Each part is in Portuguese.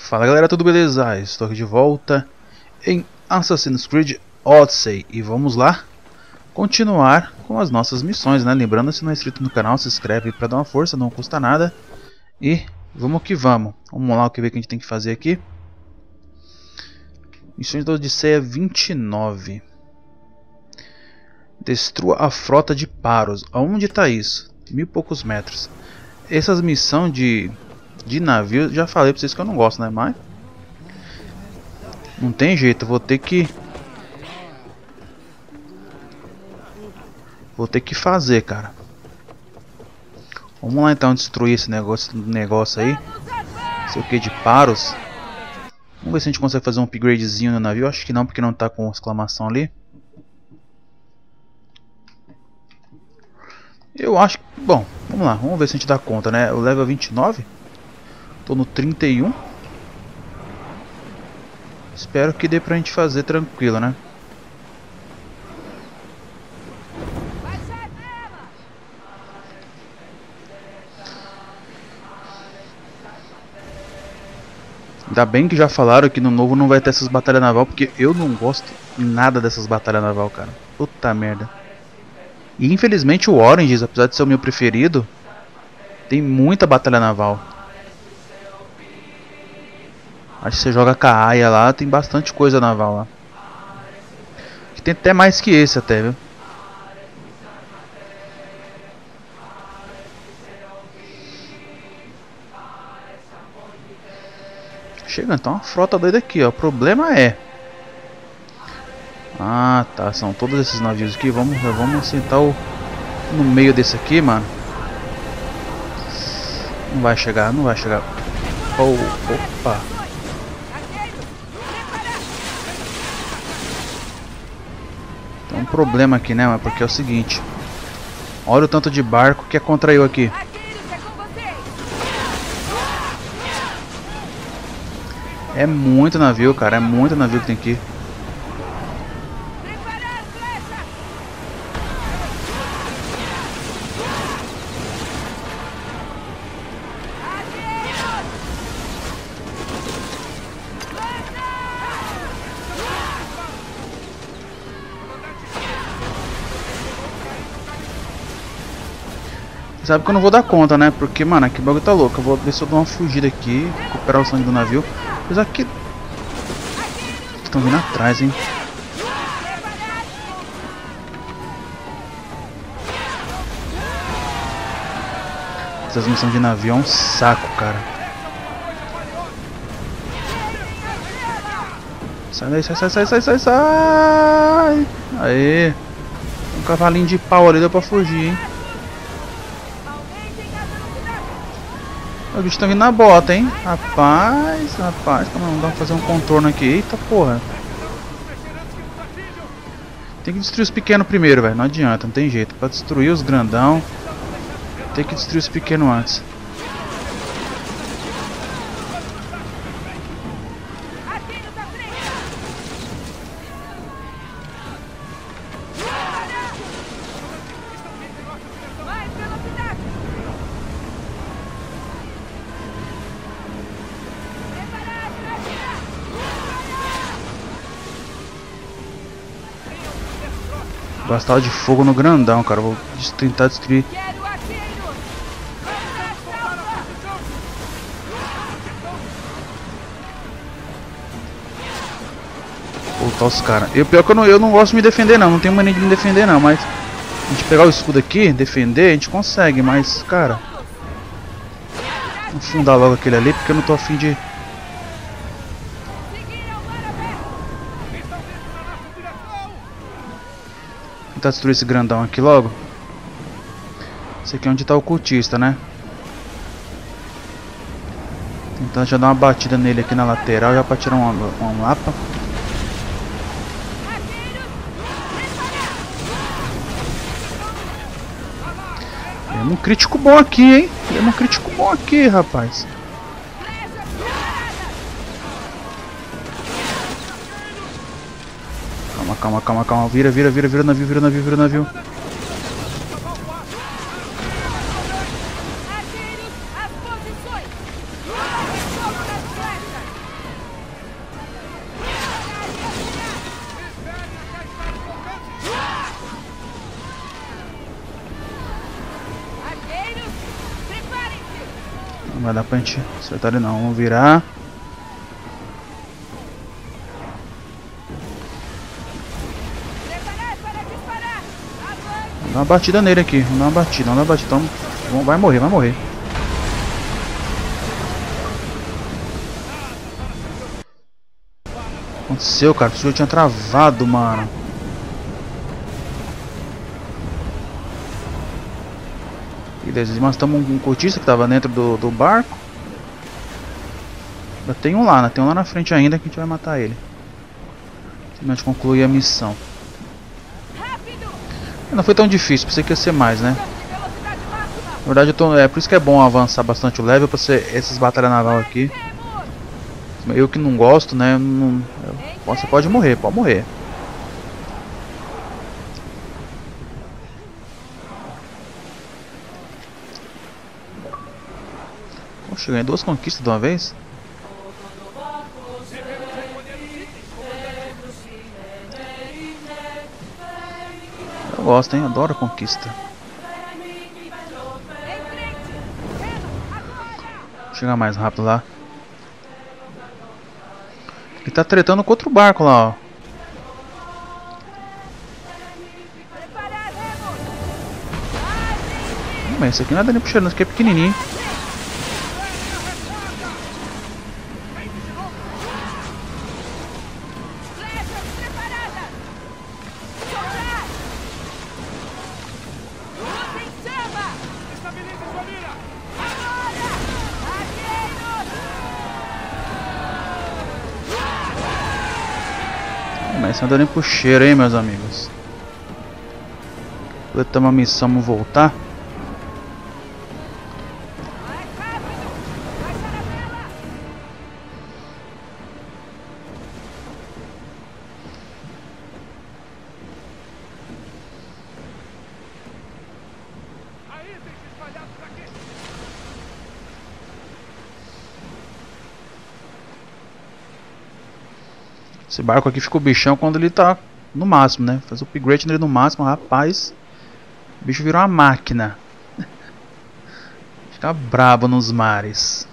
Fala galera, tudo beleza? Estou aqui de volta em Assassin's Creed Odyssey e vamos lá continuar com as nossas missões, né? Lembrando, se não é inscrito no canal, se inscreve para dar uma força, não custa nada. E vamos que vamos. Vamos lá, o que a gente tem que fazer aqui. Missões da Odisseia 29. Destrua a frota de Paros. Aonde está isso? 1000 e poucos metros. Essas missões de navio, já falei pra vocês que eu não gosto, né? Mas não tem jeito, eu vou ter que fazer, cara. Vamos lá então destruir esse negócio aí. Sei o que de Paros. Vamos ver se a gente consegue fazer um upgradezinho no navio. Acho que não, porque não tá com exclamação ali. Eu acho que... Bom, vamos lá. Vamos ver se a gente dá conta, né? O level 29. Tô no 31. Espero que dê pra gente fazer tranquilo, né? Ainda bem que já falaram que no novo não vai ter essas batalhas naval, porque eu não gosto nada dessas batalhas naval, cara. Puta merda. E infelizmente o Orange, apesar de ser o meu preferido, tem muita batalha naval. Acho que você joga com a Aya lá, tem bastante coisa naval lá. Que tem até mais que esse até, viu? Chega então uma frota doida aqui, ó. O problema é... Ah, tá. São todos esses navios aqui. Vamos sentar no meio desse aqui, mano. Não vai chegar, não vai chegar. Oh, opa. Tem um problema aqui, né? Mas porque é o seguinte. Olha o tanto de barco que é contra eu aqui. É muito navio, cara. É muito navio que tem aqui. Sabe que eu não vou dar conta, né? Porque, mano, aqui o bagulho tá louco. Eu vou ver se eu dou uma fugida aqui, recuperar o sangue do navio. Apesar que... Estão vindo atrás, hein? Essas missões de navio é um saco, cara. Sai daí, sai! Aê! Um cavalinho de pau ali, deu pra fugir, hein? O bicho tá vindo na bota, hein? Rapaz, calma, não dá pra fazer um contorno aqui. Eita porra. Tem que destruir os pequenos primeiro, velho. Não adianta, não tem jeito. Pra destruir os grandão, tem que destruir os pequenos antes. Bastava de fogo no grandão, cara. Vou tentar destruir. Voltar os caras. Pior que eu não gosto de me defender, não. Não tenho mania de me defender, não. Mas a gente pegar o escudo aqui, defender, a gente consegue. Mas, cara, vou afundar logo aquele ali, porque eu não tô afim de... Tentar destruir esse grandão aqui logo. Esse aqui é onde tá o cultista, né? Tentar já dar uma batida nele aqui na lateral, já pra tirar um lapa. Temos um crítico bom aqui, hein? Temos um crítico bom aqui, rapaz. Calma. Vira o navio. vai dar pra gente acertar ele não. Vamos virar. Vamos dar uma batida nele aqui. Vamos dar uma batida, vamos dar uma batida. Então, vai morrer, vai morrer. O que aconteceu, cara? O senhor tinha travado, mano. Beleza, matamos um cortista que tava dentro do barco. Já tem um lá, né? Tem um lá na frente ainda que a gente vai matar ele. Finalmente concluir a missão. Não foi tão difícil, pensei que ia ser mais, né? Na verdade, é por isso que é bom avançar bastante o level, pra ser essas batalhas naval aqui. Eu que não gosto, né? Você pode morrer, pode morrer. Cheguei em 2 conquistas de uma vez. Eu gosto, hein? Adoro a conquista. Vou chegar mais rápido lá. Ele tá tretando com outro barco lá, ó. Mas esse aqui não é dano puxando, esse aqui é pequenininho. Mas isso não deu nem pro cheiro, hein, meus amigos. Completamos a missão, vamos voltar. Esse barco aqui fica o bichão quando ele tá no máximo, né? Faz o upgrade nele no máximo, rapaz. O bicho virou uma máquina. Fica brabo nos mares.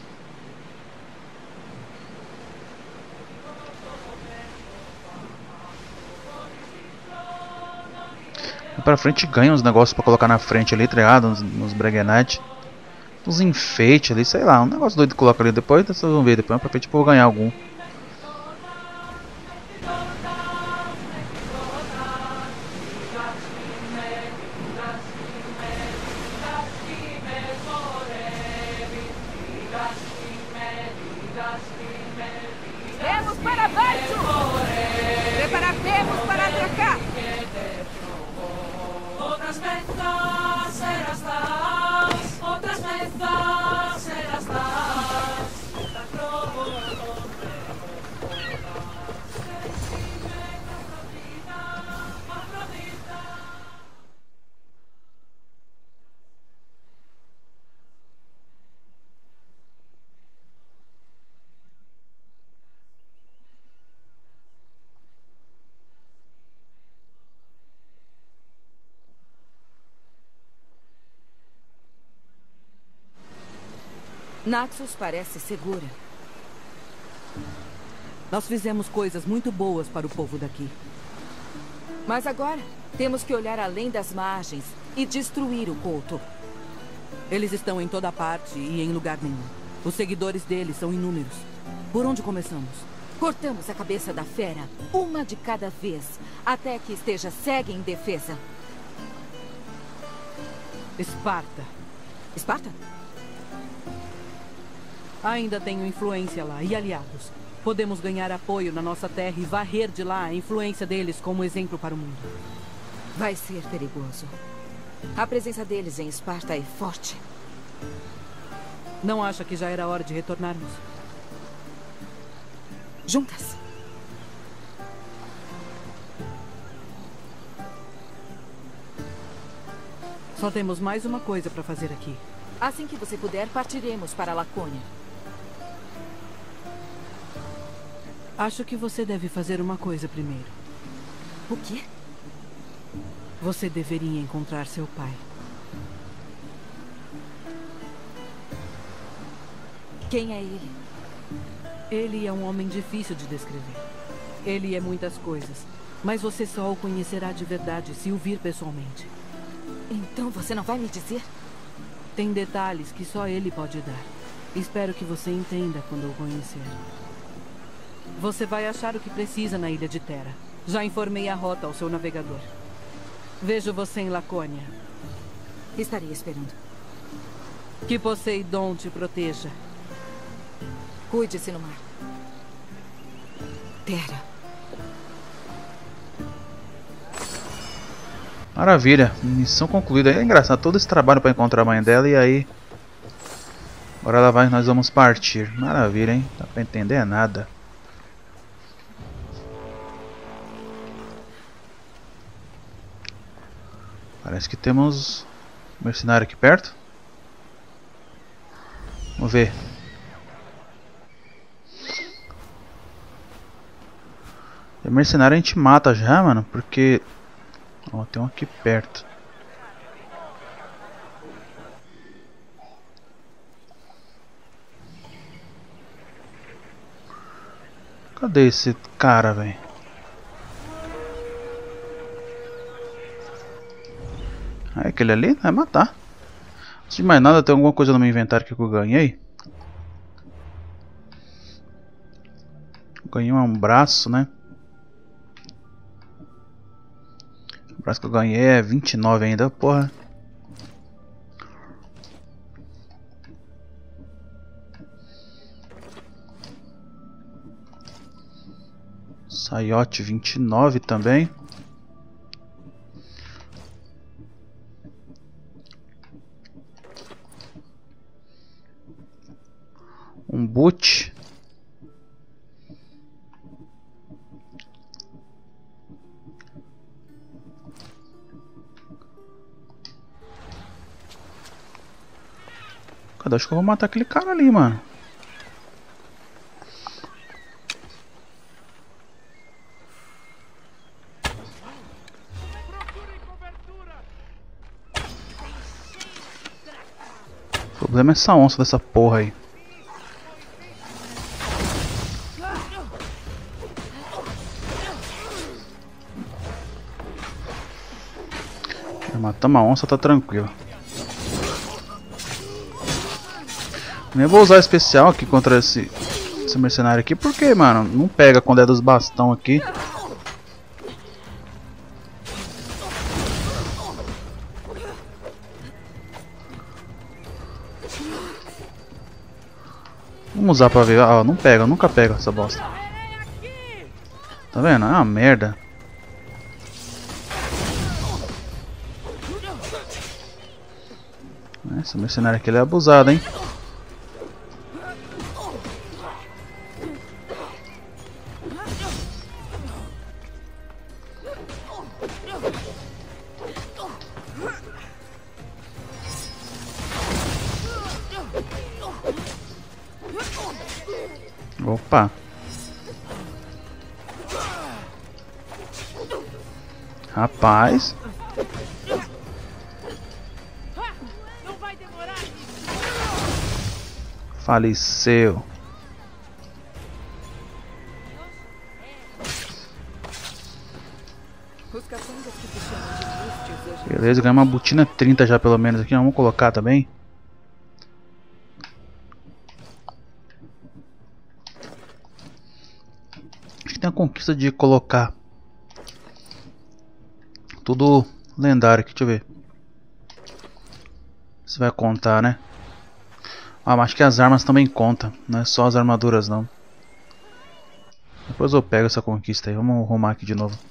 Pra frente ganha uns negócios pra colocar na frente ali, tá ligado? Nos Breguenite. Uns enfeites ali, sei lá. Um negócio doido que coloca ali depois. Vocês vão ver depois pra frente eu vou ganhar algum. Remos para baixo! Preparar remos para atracar! Otras veces serás las, otras veces serás las. Naxos parece segura. Nós fizemos coisas muito boas para o povo daqui. Mas agora, temos que olhar além das margens e destruir o culto. Eles estão em toda parte e em lugar nenhum. Os seguidores deles são inúmeros. Por onde começamos? Cortamos a cabeça da fera, uma de cada vez, até que esteja cega em defesa. Esparta. Esparta? Ainda tenho influência lá e aliados. Podemos ganhar apoio na nossa terra e varrer de lá a influência deles como exemplo para o mundo. Vai ser perigoso. A presença deles em Esparta é forte. Não acha que já era hora de retornarmos? Juntas. Só temos mais uma coisa para fazer aqui. Assim que você puder, partiremos para Lacônia. Acho que você deve fazer uma coisa primeiro. O quê? Você deveria encontrar seu pai. Quem é ele? Ele é um homem difícil de descrever. Ele é muitas coisas, mas você só o conhecerá de verdade se o vir pessoalmente. Então você não vai me dizer? Tem detalhes que só ele pode dar. Espero que você entenda quando o conhecer. Você vai achar o que precisa na ilha de Terra. Já informei a rota ao seu navegador. Vejo você em Lacônia. Estarei esperando. Que Poseidon te proteja. Cuide-se no mar. Terra. Maravilha, missão concluída. É engraçado, todo esse trabalho para encontrar a mãe dela e aí... Agora ela vai, nós vamos partir. Maravilha, hein? Não dá pra entender nada. Parece que temos um mercenário aqui perto. Vamos ver. O mercenário a gente mata já, mano, porque... Ó, tem um aqui perto. Cadê esse cara, velho? É aquele ali? Vai matar. Antes de mais nada, tem alguma coisa no meu inventário que eu ganhei? Ganhei um braço, né? O braço que eu ganhei é 29 ainda, porra. Saiote 29 também. Um boot. Cadê? Acho que eu vou matar aquele cara ali, mano. O problema é essa onça dessa porra aí. Matamos a onça, tá tranquilo. Nem vou usar especial aqui contra esse mercenário aqui, porque, mano, não pega quando é dos bastão aqui. Vamos usar pra ver. Ah, não pega, nunca pega essa bosta. Tá vendo? É uma merda. Esse mercenário aqui ele é abusado, hein? Opa! Rapaz! Faleceu. Beleza, ganhei uma botina 30 já pelo menos aqui. Vamos colocar também. Acho que tem a conquista de colocar tudo lendário aqui, deixa eu ver. Se vai contar, né? Ah, mas acho que as armas também contam, não é só as armaduras não. Depois eu pego essa conquista aí, vamos arrumar aqui de novo.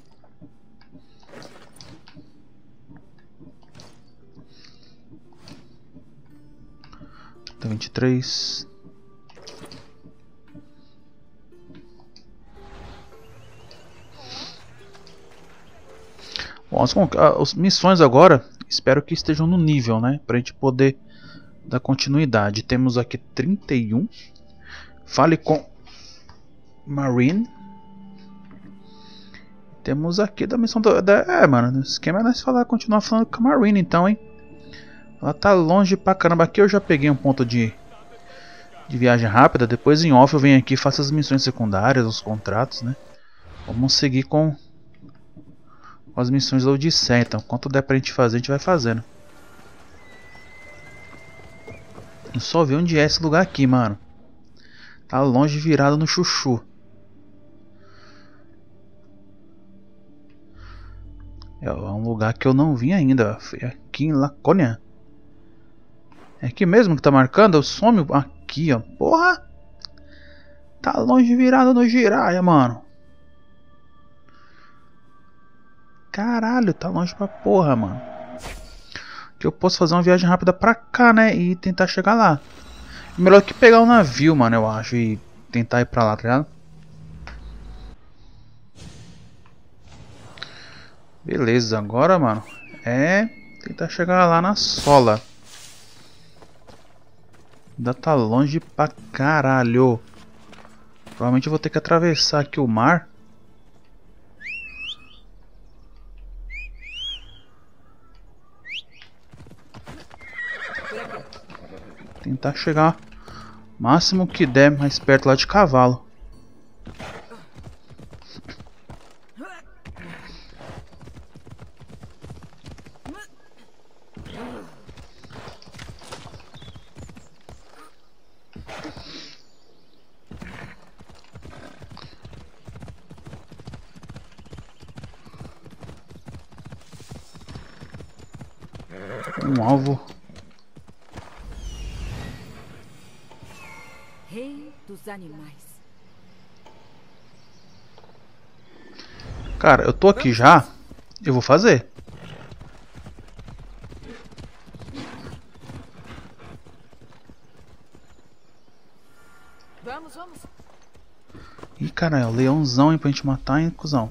Tem 23. Bom, as missões agora, espero que estejam no nível, né? Pra gente poder dar continuidade. Temos aqui 31. Fale com Marine. Temos aqui da missão mano, o esquema é nós continuar falando com a Marine então, hein? Ela tá longe pra caramba. Aqui eu já peguei um ponto de de viagem rápida. Depois em off eu venho aqui e faço as missões secundárias, os contratos, né? Vamos seguir com as missões da Odisseia, então. Quanto der pra gente fazer, a gente vai fazendo. Eu só ver onde é esse lugar aqui, mano. Tá longe, virado no chuchu. É um lugar que eu não vim ainda. Foi aqui em Laconia. É aqui mesmo que tá marcando? Eu some aqui, ó. Porra! Tá longe, virado no Jiraiya, mano. Caralho, tá longe pra porra, mano. Que eu posso fazer uma viagem rápida pra cá, né? E tentar chegar lá. Melhor que pegar um navio, mano, eu acho. E tentar ir pra lá, tá ligado? Beleza, agora, mano, é tentar chegar lá na sola. Ainda tá longe pra caralho. Provavelmente eu vou ter que atravessar aqui o mar. Tentar chegar o máximo que der mais perto lá de cavalo. Um alvo. Rei dos animais. Cara, eu tô aqui já. Eu vou fazer. Vamos, vamos. Ih, caralho, leãozão, hein, pra gente matar, hein, cuzão.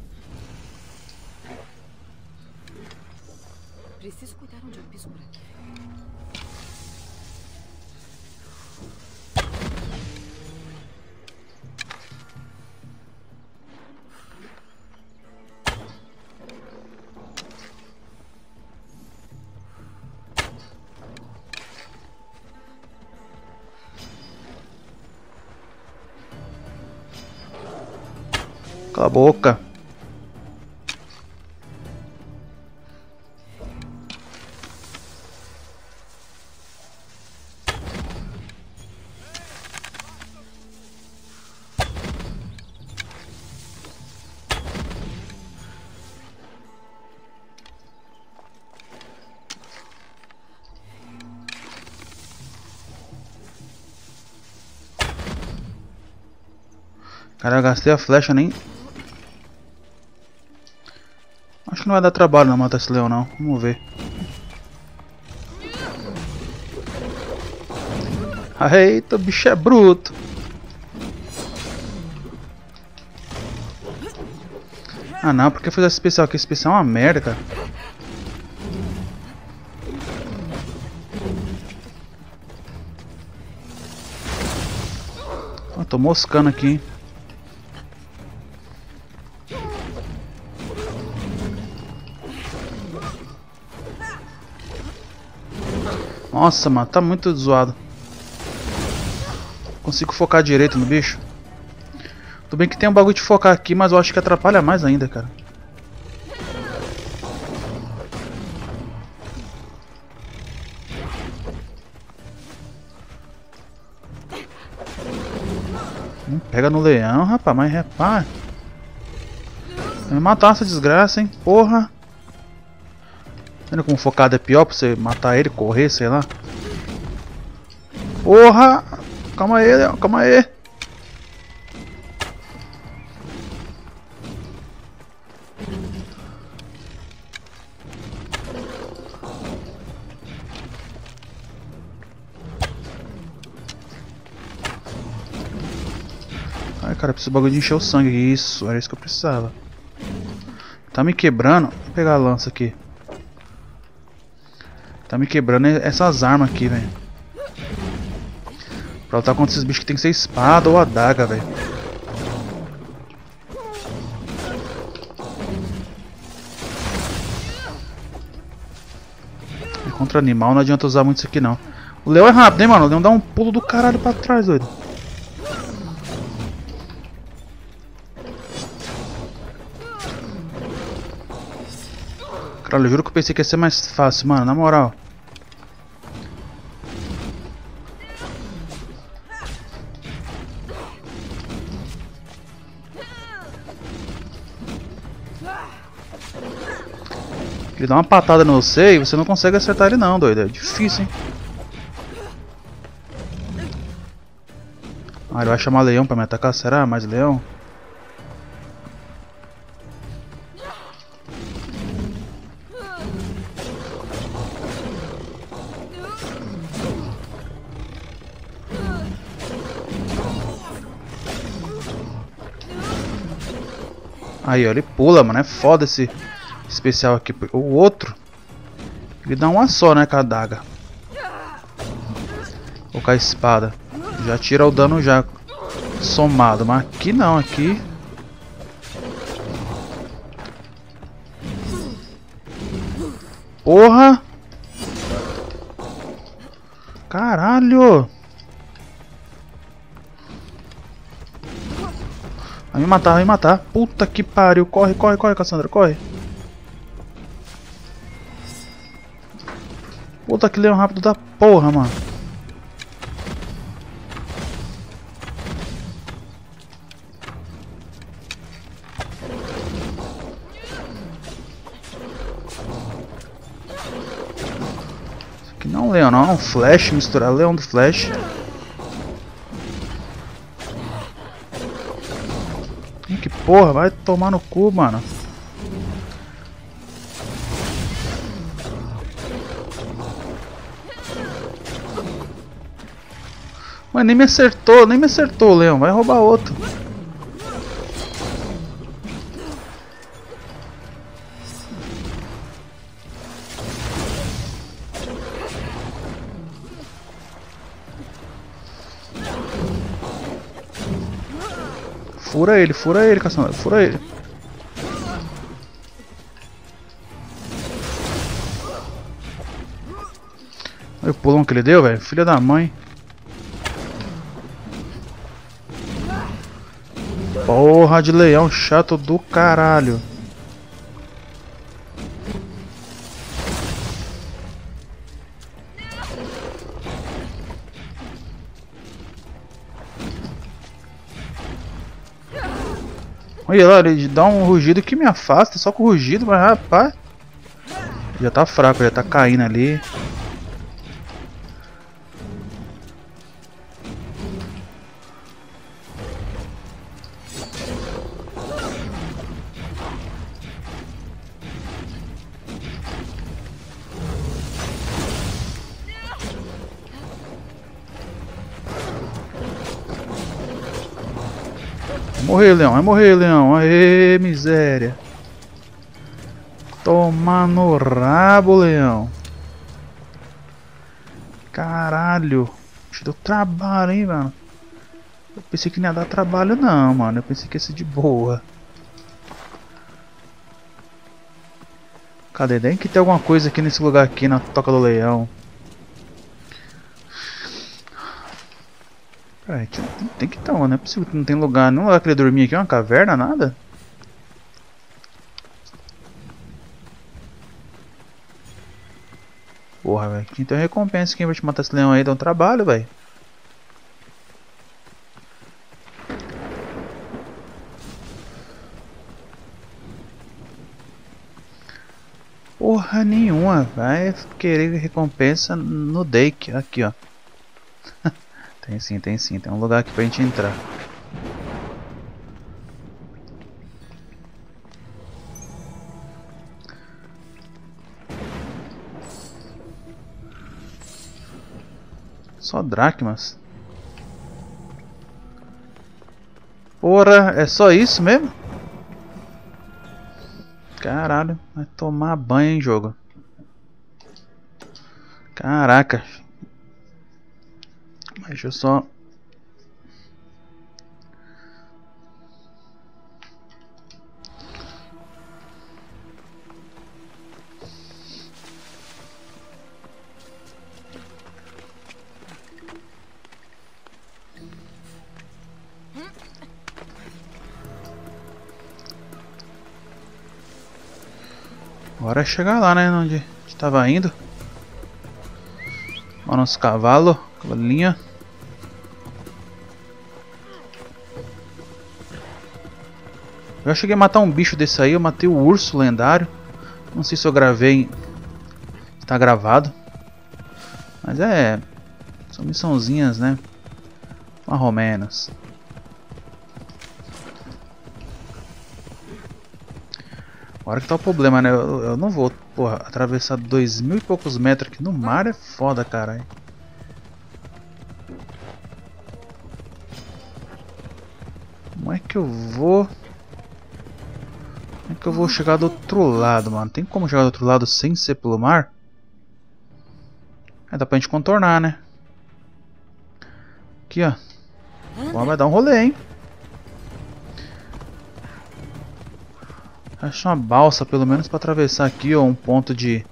Preciso cuidar onde eu piso por aqui. Cala a boca. Cara, eu gastei a flecha, nem... Acho que não vai dar trabalho não matar esse leão não. Vamos ver. Eita, o bicho é bruto. Ah não, porque fazer esse especial aqui? Esse especial é uma merda, cara. Ah, tô moscando aqui, hein. Nossa, mano, tá muito zoado. Consigo focar direito no bicho. Tudo bem que tem um bagulho de focar aqui, mas eu acho que atrapalha mais ainda, cara. Pega no leão, rapaz, mas repara. Vai me matar essa desgraça, hein, porra. Vendo como focado é pior pra você matar ele, correr, sei lá. Porra! Calma aí, Leão, calma aí. Ai, cara, preciso bagulho de encher o sangue. Isso, era isso que eu precisava. Tá me quebrando. Vou pegar a lança aqui. Tá me quebrando essas armas aqui, velho. Pra lutar contra esses bichos que tem que ser espada ou adaga, velho. Contra animal não adianta usar muito isso aqui não. O leão é rápido, hein, mano? O leão dá um pulo do caralho pra trás, doido. Caralho, eu juro que eu pensei que ia ser mais fácil, mano, na moral. Ele dá uma patada no você e você não consegue acertar ele não, doido. É difícil, hein? Ah, ele vai chamar leão pra me atacar? Será? Mais leão? Aí, ó, ele pula, mano. É foda esse especial aqui. O outro, ele dá uma só, né, com a adaga. Ou com a espada. Já tira o dano já somado. Mas aqui não, aqui... Porra! Caralho! Vai me matar, vai me matar. Puta que pariu. Corre, corre, corre, Cassandra, corre. Puta que leão rápido da porra, mano. Isso aqui não é um leão, não. É um flash. Misturar leão do flash. Que porra, vai tomar no cu, mano. Mas nem me acertou o leão, vai roubar outro. Fura ele, Cassandra, fura ele. Olha o pulão que ele deu, velho, filha da mãe. Porra de leão chato do caralho. Olha lá, ele dá um rugido que me afasta, só com o rugido, mas rapaz. Já tá fraco, já tá caindo ali. Vai morrer, leão. Aê, miséria. Toma no rabo, leão. Caralho. Te deu trabalho, hein, mano. Eu pensei que não ia dar trabalho, não, mano. Eu pensei que ia ser de boa. Cadê? Tem que ter alguma coisa aqui nesse lugar aqui, na Toca do Leão. Peraí, tem que estar, mano. Não é possível que não tem lugar. Não vai querer dormir aqui, uma caverna, nada? Porra, velho. Então recompensa quem vai te matar esse leão aí. Dá um trabalho, velho. Porra nenhuma. Vai querer recompensa no Dake. Aqui, ó. Tem sim, tem sim. Tem um lugar aqui pra gente entrar. Só dracmas. Porra, é só isso mesmo? Caralho, vai tomar banho em jogo. Caraca. Deixa eu só... Agora é chegar lá, né? Onde a gente tava indo. Olha o nosso cavalo. Cavalinha. Eu já cheguei a matar um bicho desse aí. Eu matei o urso lendário. Não sei se eu gravei. Está gravado. Mas é. São missãozinhas, né? Mais ou menos. Agora que tá o problema, né? Eu não vou, porra, atravessar 2000 e poucos metros aqui no mar é foda, caralho. Como é que eu vou? Como é que eu vou chegar do outro lado, mano? Tem como chegar do outro lado sem ser pelo mar? É, dá pra gente contornar, né? Aqui, ó. Bom, vai dar um rolê, hein? Acho uma balsa, pelo menos, pra atravessar aqui, ó. Um ponto de...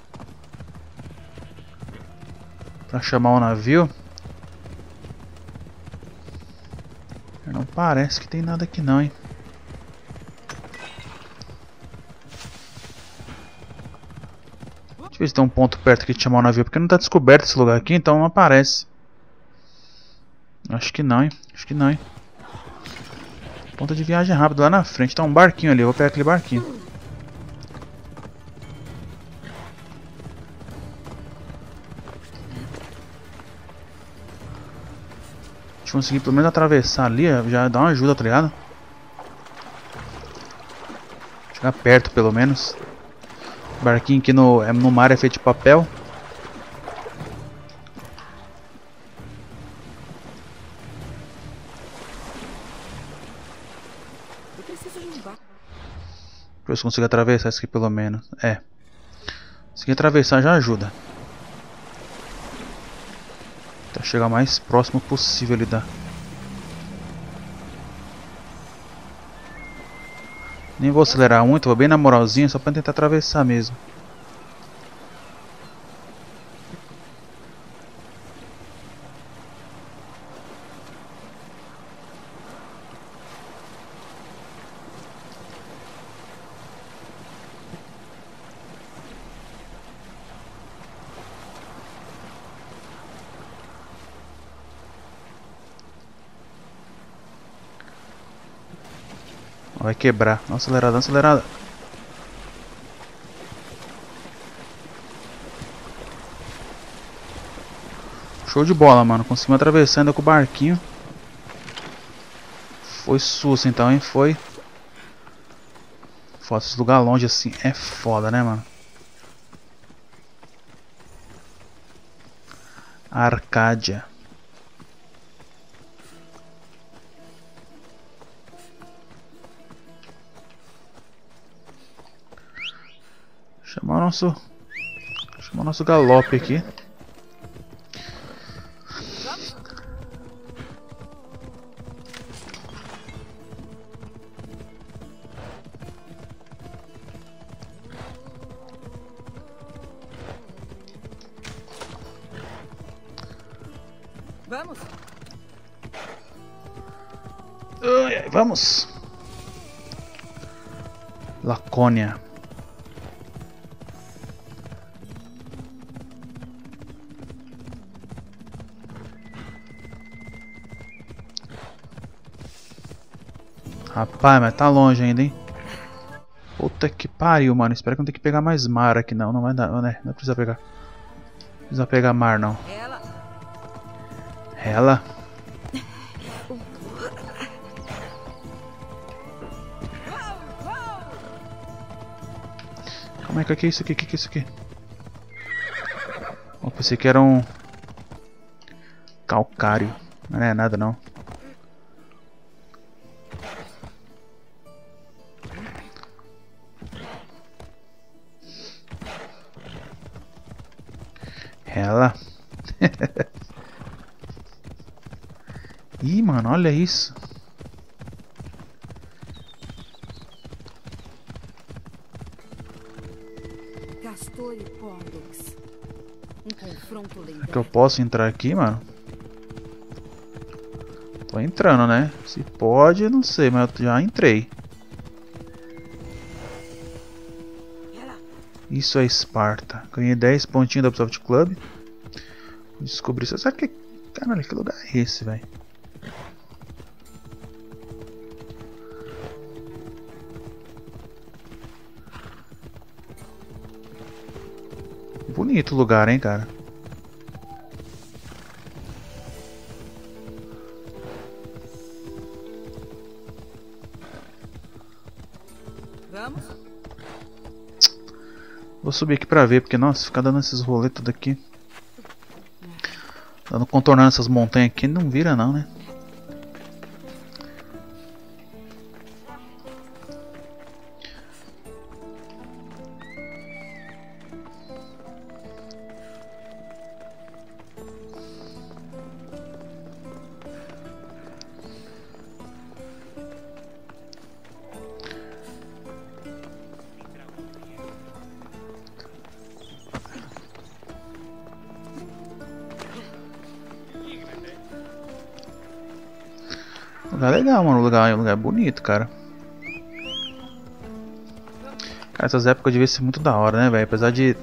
pra chamar o navio. Não parece que tem nada aqui não, hein? Deixa eu ver se tem um ponto perto aqui de chamar o navio. Porque não tá descoberto esse lugar aqui, então não aparece. Acho que não, hein? Acho que não, hein? Ponto de viagem rápido lá na frente. Tá um barquinho ali. Eu vou pegar aquele barquinho. Se conseguir pelo menos atravessar ali, já dá uma ajuda, tá ligado? Chegar perto pelo menos. O barquinho aqui no mar é feito de papel. Eu preciso de um barco. Deixa eu ver se eu consigo atravessar isso aqui pelo menos. É. Se atravessar já ajuda. Pra chegar o mais próximo possível ali da... Nem vou acelerar muito, vou bem na moralzinha, só pra tentar atravessar mesmo. Vai quebrar. Dá uma acelerada, dá uma acelerada. Show de bola, mano. Conseguimos atravessar ainda com o barquinho. Foi susto então, hein? Foi. Foda, esse lugar longe assim é foda, né, mano? Arcádia. Chamar o nosso galope aqui. Vamos. Ai, ai, vamos. Lacônia. Rapaz, mas tá longe ainda, hein? Puta que pariu, mano. Espero que não tenha que pegar mais mar aqui, não. Não vai dar, né? Não precisa pegar. Não precisa pegar mar, não. Ela. Calma aí, que é isso aqui? Que é isso aqui? Eu pensei que era um... calcário. Não é nada, não. Ela. Ih, mano, olha isso. Castor e Pollux. Um confronto lendário. É que eu posso entrar aqui, mano? Tô entrando, né? Se pode, não sei, mas eu já entrei. Isso é Esparta. Ganhei 10 pontinhos da Ubisoft Club. Descobri isso. Sabe que... Caralho, que lugar é esse, velho? Bonito o lugar, hein, cara? Vamos? Vou subir aqui pra ver, porque, nossa, ficar dando esses rolês tudo aqui. Dando, contornando essas montanhas aqui, não vira não, né? Lugar legal, mano. Lugar bonito, cara. Cara, essas épocas devia ser muito da hora, né, velho? Apesar de...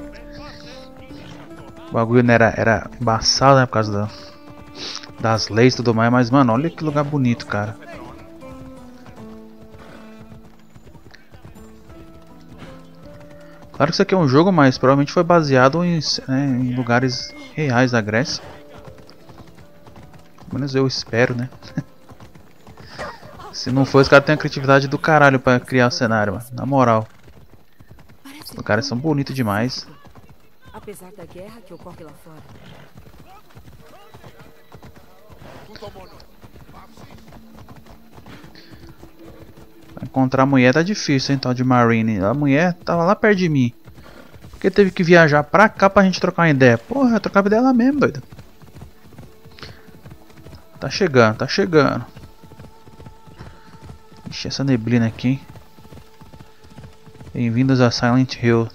O bagulho né, era embaçado, né? Por causa das leis e tudo mais. Mas, mano, olha que lugar bonito, cara. Claro que isso aqui é um jogo, mas provavelmente foi baseado em lugares reais da Grécia. Pelo menos eu espero, né? Se não for, os caras têm a criatividade do caralho pra criar o cenário, mano. Na moral. Os caras são bonitos demais. Apesar da guerra que ocorre lá fora. Encontrar a mulher tá difícil, hein, tal de Marine. A mulher tava lá perto de mim. Porque teve que viajar pra cá pra gente trocar uma ideia. Porra, eu trocava ideia lá mesmo, doido. Tá chegando, tá chegando. Ixi, essa neblina aqui. Bem-vindos a Silent Hill.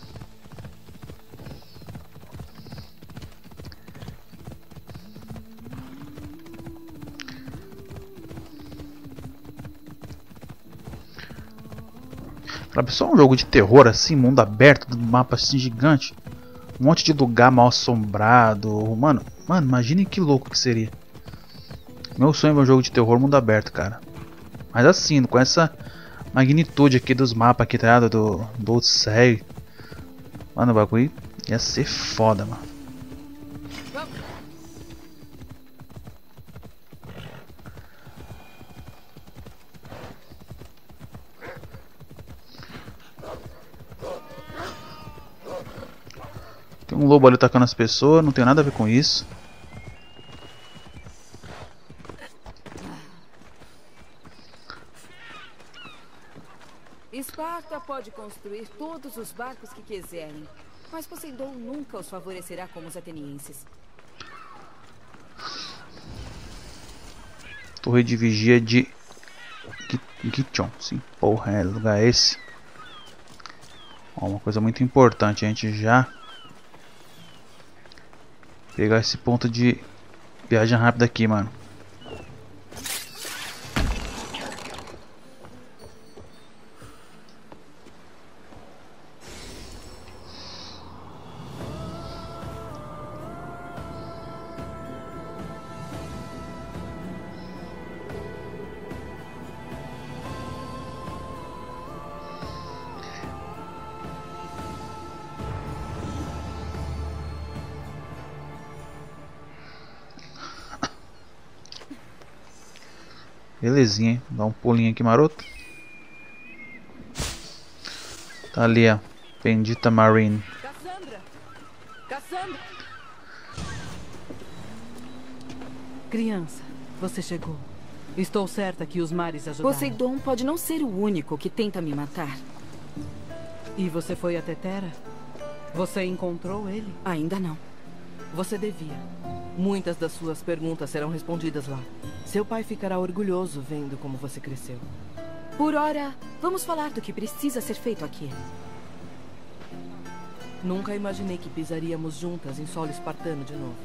Sabe, só um jogo de terror assim, mundo aberto, mapa assim gigante. Um monte de lugar mal assombrado. Mano, imagine que louco que seria. Meu sonho é um jogo de terror mundo aberto, cara. Mas assim, com essa magnitude aqui dos mapas aqui, tá ligado? Do Odyssey. Mano, o bagulho ia ser foda, mano. Tem um lobo ali atacando as pessoas, não tem nada a ver com isso. Esparta pode construir todos os barcos que quiserem, mas Poseidon nunca os favorecerá como os atenienses. Torre de vigia de Gition. Sim, porra, é lugar esse. Ó, uma coisa muito importante, a gente já pegar esse ponto de viagem rápida aqui, mano. Belezinha, hein? Dá um pulinho aqui maroto. Tá ali, ó. Bendita Marine. Cassandra! Cassandra! Criança, você chegou. Estou certa que os mares ajudaram. Poseidon pode não ser o único que tenta me matar. E você foi até Terra? Você encontrou ele? Ainda não. Você devia. Muitas das suas perguntas serão respondidas lá. Seu pai ficará orgulhoso vendo como você cresceu. Por ora, vamos falar do que precisa ser feito aqui. Nunca imaginei que pisaríamos juntas em solo espartano de novo.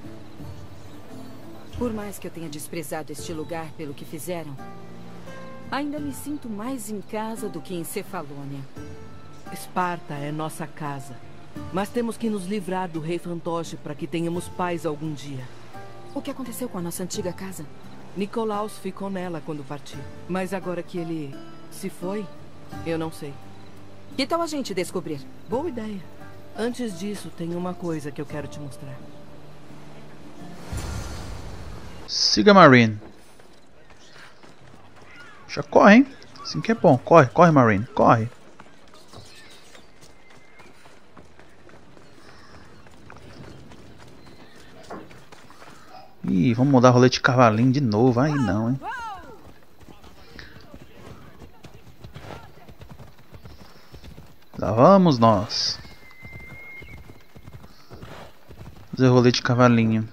Por mais que eu tenha desprezado este lugar pelo que fizeram, Ainda me sinto mais em casa do que em Cefalônia. Esparta é nossa casa. Mas temos que nos livrar do rei fantoche para que tenhamos paz algum dia. O que aconteceu com a nossa antiga casa? Nicolaus ficou nela quando partiu. Mas agora que ele se foi, eu não sei. Que tal a gente descobrir? Boa ideia. Antes disso, tem uma coisa que eu quero te mostrar. Siga Marine. Já corre, hein? Assim que é bom. Corre, corre, Marine. Corre. Ih, vamos mudar o rolê de cavalinho de novo. Aí não, hein? Lá vamos nós. Fazer rolê de cavalinho.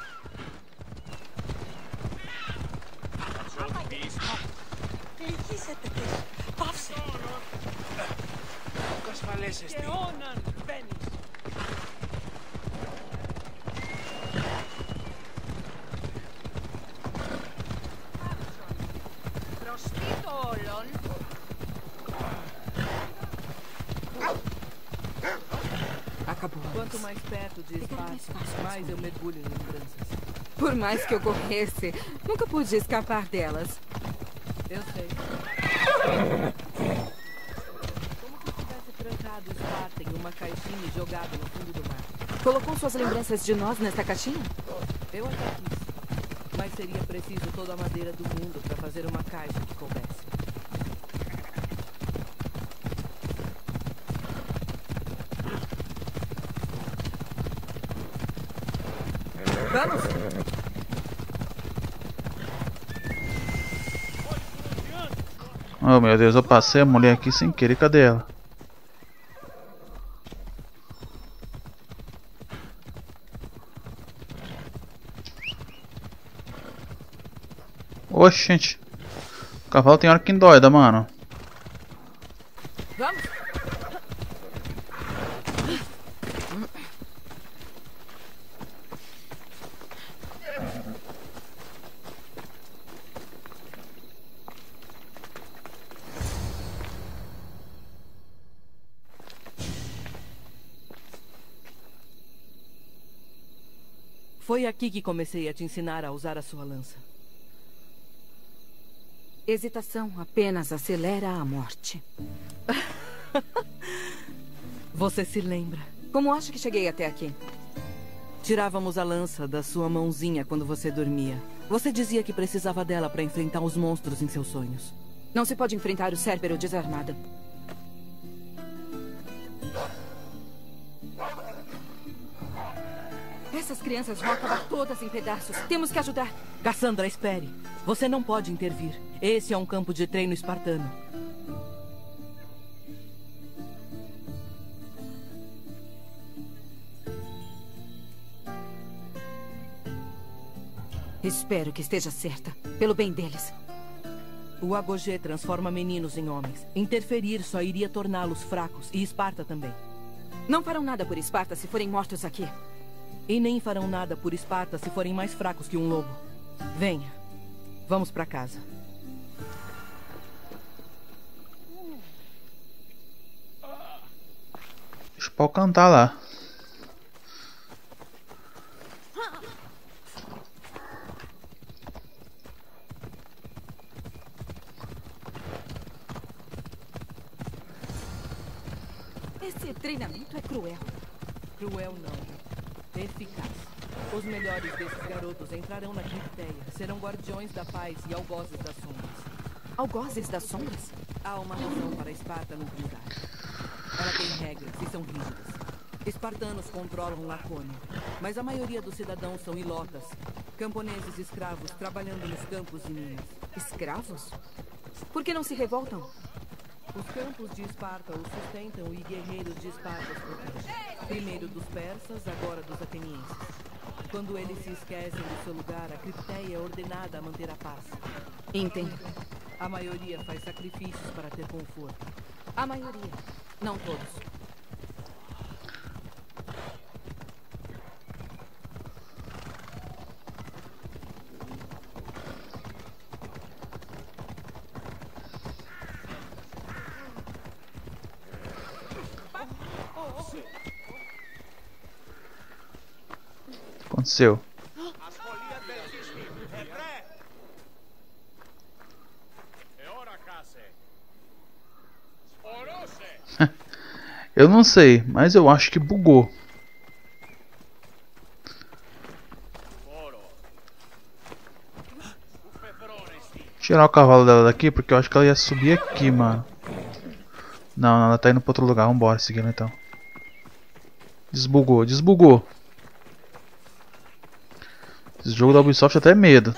Acabou. Quanto mais perto de Esparta, mais eu mergulho em lembranças. Por mais que eu corresse, nunca pude escapar delas. Eu sei. Como se tivesse trancado Esparta em uma caixinha e jogado no fundo do mar. Colocou suas lembranças de nós nesta caixinha? Eu até quis. Mas seria preciso toda a madeira do mundo para fazer uma caixa que coubesse. Vamos! Oh meu Deus, eu passei a mulher aqui sem querer. Cadê ela? Oxe, gente. O cavalo tem hora que endoida, mano. Vamos! Foi aqui que comecei a te ensinar a usar a sua lança. Hesitação apenas acelera a morte. Você se lembra? Como acha que cheguei até aqui? Tirávamos a lança da sua mãozinha quando você dormia. Você dizia que precisava dela para enfrentar os monstros em seus sonhos. Não se pode enfrentar o Cérbero desarmada. Essas crianças vão acabar todas em pedaços. Temos que ajudar. Cassandra, espere. Você não pode intervir. Esse é um campo de treino espartano. Espero que esteja certa. Pelo bem deles. O Agogê transforma meninos em homens. Interferir só iria torná-los fracos. E Esparta também. Não farão nada por Esparta se forem mortos aqui. E nem farão nada por Esparta se forem mais fracos que um lobo. Venha. Vamos pra casa. Deixa o pau cantar lá. Esse treinamento é cruel. Cruel não. Eficaz. Os melhores desses garotos entrarão na Cripteia. Serão guardiões da paz e algozes das sombras. Algozes das sombras? Há uma razão para Esparta nos lugar. Ela tem regras e são rígidas. Espartanos controlam Lacônia, mas a maioria dos cidadãos são ilotas, camponeses escravos trabalhando nos campos e minas. Escravos? Por que não se revoltam? Os campos de Esparta os sustentam e guerreiros de Esparta os protegem. Primeiro dos persas, agora dos atenienses. Quando eles se esquecem do seu lugar, a Cripteia é ordenada a manter a paz. Entendo. A maioria faz sacrifícios para ter conforto. A maioria. Não todos. O que aconteceu? Eu não sei, mas eu acho que bugou. Tirar o cavalo dela daqui, porque eu acho que ela ia subir aqui, mano. Não, ela tá indo pra outro lugar. Vambora, seguindo então. Desbugou, desbugou. Esse jogo da Ubisoft até medo.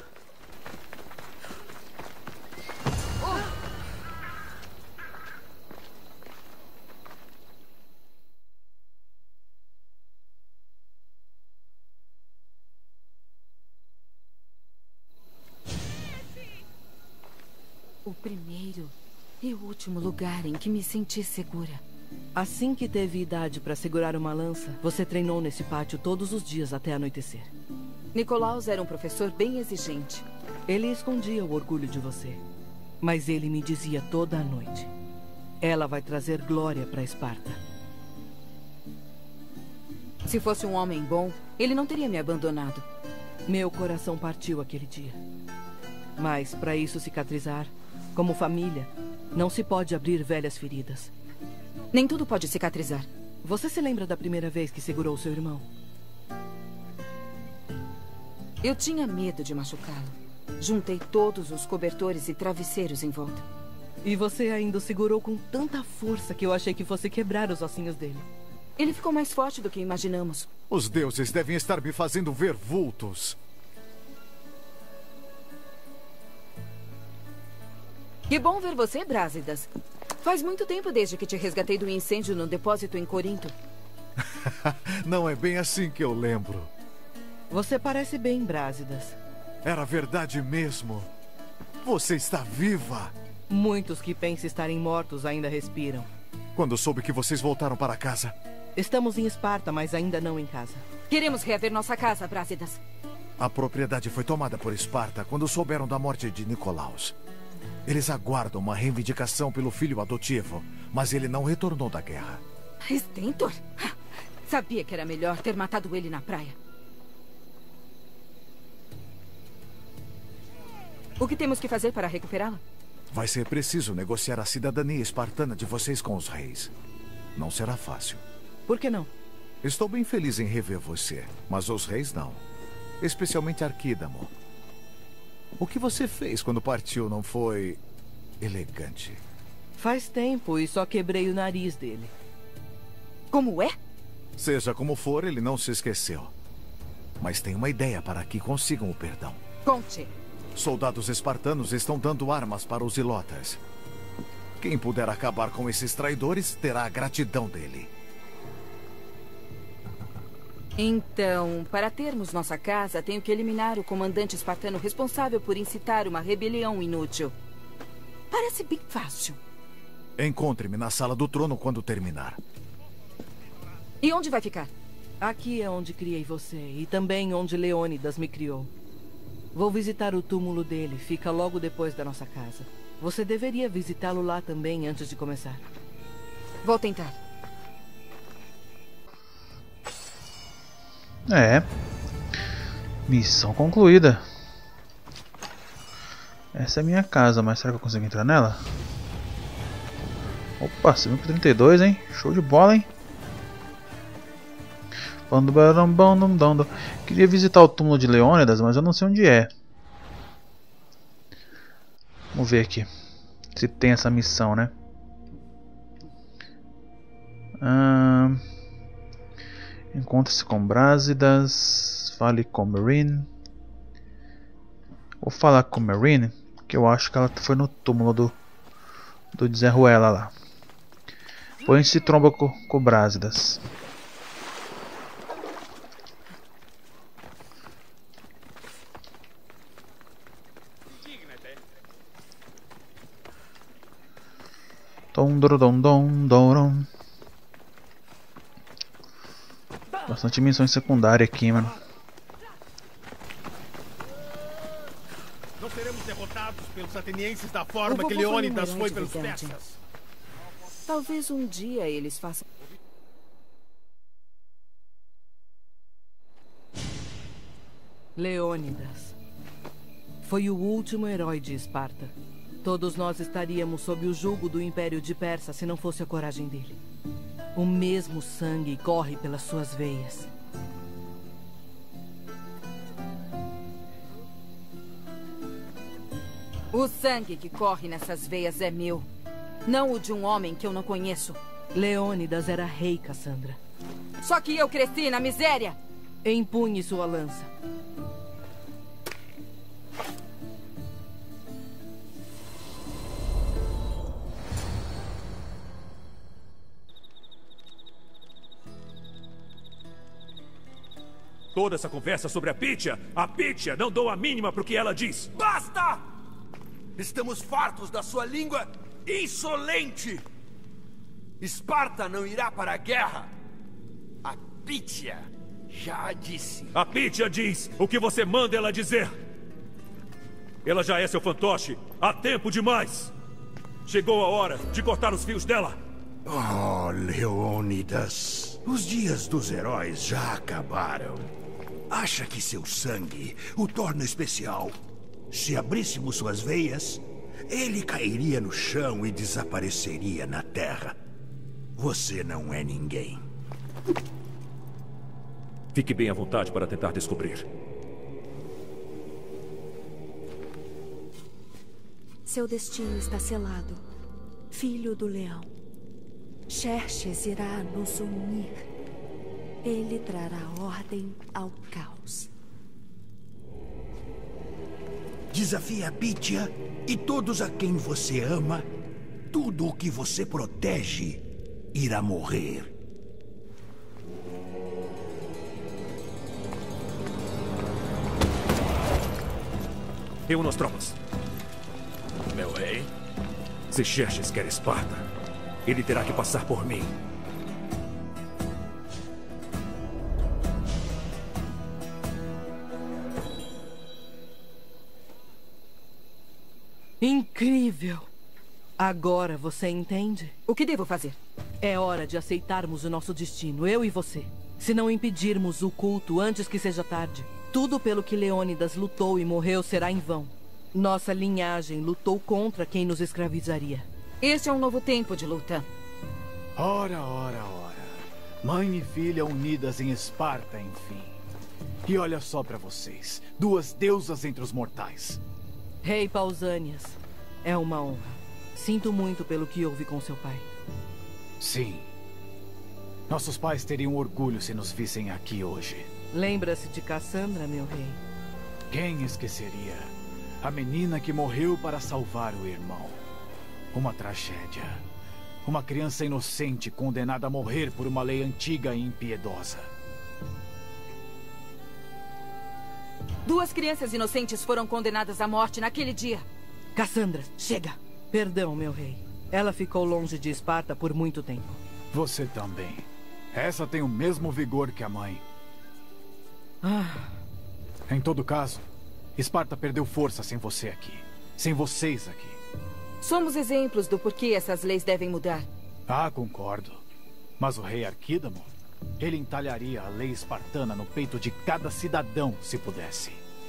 O primeiro e o último lugar em que me senti segura. Assim que teve idade para segurar uma lança, você treinou nesse pátio todos os dias até anoitecer. Nicolaus era um professor bem exigente. Ele escondia o orgulho de você, mas ele me dizia toda a noite: ela vai trazer glória para Esparta. Se fosse um homem bom, ele não teria me abandonado. Meu coração partiu aquele dia. Mas para isso cicatrizar, como família, não se pode abrir velhas feridas. Nem tudo pode cicatrizar. Você se lembra da primeira vez que segurou seu irmão? Eu tinha medo de machucá-lo. Juntei todos os cobertores e travesseiros em volta. E você ainda o segurou com tanta força que eu achei que fosse quebrar os ossinhos dele. Ele ficou mais forte do que imaginamos. Os deuses devem estar me fazendo ver vultos. Que bom ver você, Brásidas. Faz muito tempo desde que te resgatei do incêndio no depósito em Corinto. Não é bem assim que eu lembro. Você parece bem, Brásidas. Era verdade mesmo. Você está viva. Muitos que pensam estarem mortos ainda respiram. Quando soube que vocês voltaram para casa? Estamos em Esparta, mas ainda não em casa. Queremos reaver nossa casa, Brásidas. A propriedade foi tomada por Esparta quando souberam da morte de Nicolaus. Eles aguardam uma reivindicação pelo filho adotivo, mas ele não retornou da guerra. Stentor? Sabia que era melhor ter matado ele na praia. O que temos que fazer para recuperá-la? Vai ser preciso negociar a cidadania espartana de vocês com os reis. Não será fácil. Por que não? Estou bem feliz em rever você, mas os reis não. Especialmente Arquídamo. O que você fez quando partiu não foi elegante. Faz tempo e só quebrei o nariz dele. Como é? Seja como for, ele não se esqueceu. Mas tem uma ideia para que consigam o perdão. Conte. Soldados espartanos estão dando armas para os ilotas. Quem puder acabar com esses traidores terá a gratidão dele. Então, para termos nossa casa, tenho que eliminar o comandante espartano responsável por incitar uma rebelião inútil. Parece bem fácil. Encontre-me na sala do trono quando terminar. E onde vai ficar? Aqui é onde criei você e também onde Leônidas me criou. Vou visitar o túmulo dele, fica logo depois da nossa casa. Você deveria visitá-lo lá também antes de começar. Vou tentar. É. Missão concluída. Essa é a minha casa, mas será que eu consigo entrar nela? Opa, subiu pro 32, hein? Show de bola, hein? Queria visitar o túmulo de Leônidas, mas eu não sei onde é. Vamos ver aqui se tem essa missão, né? Encontre-se com Brásidas. Fale com Marine. Vou falar com Marine, que eu acho que ela foi no túmulo do Zé Ruela lá. Depois a gente se tromba com Brásidas. Bastante missões secundárias aqui, mano. Não seremos derrotados pelos atenienses da forma que Leônidas foi pelos persas. Talvez um dia eles façam... Leônidas. Foi o último herói de Esparta. Todos nós estaríamos sob o jugo do Império de Persa se não fosse a coragem dele. O mesmo sangue corre pelas suas veias. O sangue que corre nessas veias é meu, não o de um homem que eu não conheço. Leônidas era rei, Cassandra. Só que eu cresci na miséria. Empunhe sua lança. Toda essa conversa sobre a Pítia não dou a mínima pro que ela diz. Basta! Estamos fartos da sua língua insolente! Esparta não irá para a guerra. A Pítia já disse. A Pítia diz o que você manda ela dizer. Ela já é seu fantoche há tempo demais. Chegou a hora de cortar os fios dela. Oh, Leônidas, os dias dos heróis já acabaram. Acha que seu sangue o torna especial? Se abríssemos suas veias, ele cairia no chão e desapareceria na terra. Você não é ninguém. Fique bem à vontade para tentar descobrir. Seu destino está selado, filho do leão. Xerxes irá nos unir. Ele trará ordem ao caos. Desafie a Pítia e todos a quem você ama. Tudo o que você protege irá morrer. Reúna as tropas. Meu rei? Se Xerxes quer Esparta, ele terá que passar por mim. Incrível! Agora você entende? O que devo fazer? É hora de aceitarmos o nosso destino, eu e você. Se não impedirmos o culto antes que seja tarde, tudo pelo que Leônidas lutou e morreu será em vão. Nossa linhagem lutou contra quem nos escravizaria. Este é um novo tempo de luta. Ora, ora, ora. Mãe e filha unidas em Esparta, enfim. E olha só pra vocês. Duas deusas entre os mortais. Rei Pausanias, é uma honra. Sinto muito pelo que houve com seu pai. Sim. Nossos pais teriam orgulho se nos vissem aqui hoje. Lembra-se de Cassandra, meu rei? Quem esqueceria? A menina que morreu para salvar o irmão. Uma tragédia. Uma criança inocente condenada a morrer por uma lei antiga e impiedosa. Duas crianças inocentes foram condenadas à morte naquele dia. Cassandra, chega! Perdão, meu rei. Ela ficou longe de Esparta por muito tempo. Você também. Essa tem o mesmo vigor que a mãe. Em todo caso, Esparta perdeu força sem você aqui. Sem vocês aqui. Somos exemplos do porquê essas leis devem mudar. Ah, concordo. Mas o rei Arquídamo, ele entalharia a lei espartana no peito de cada cidadão, se pudesse.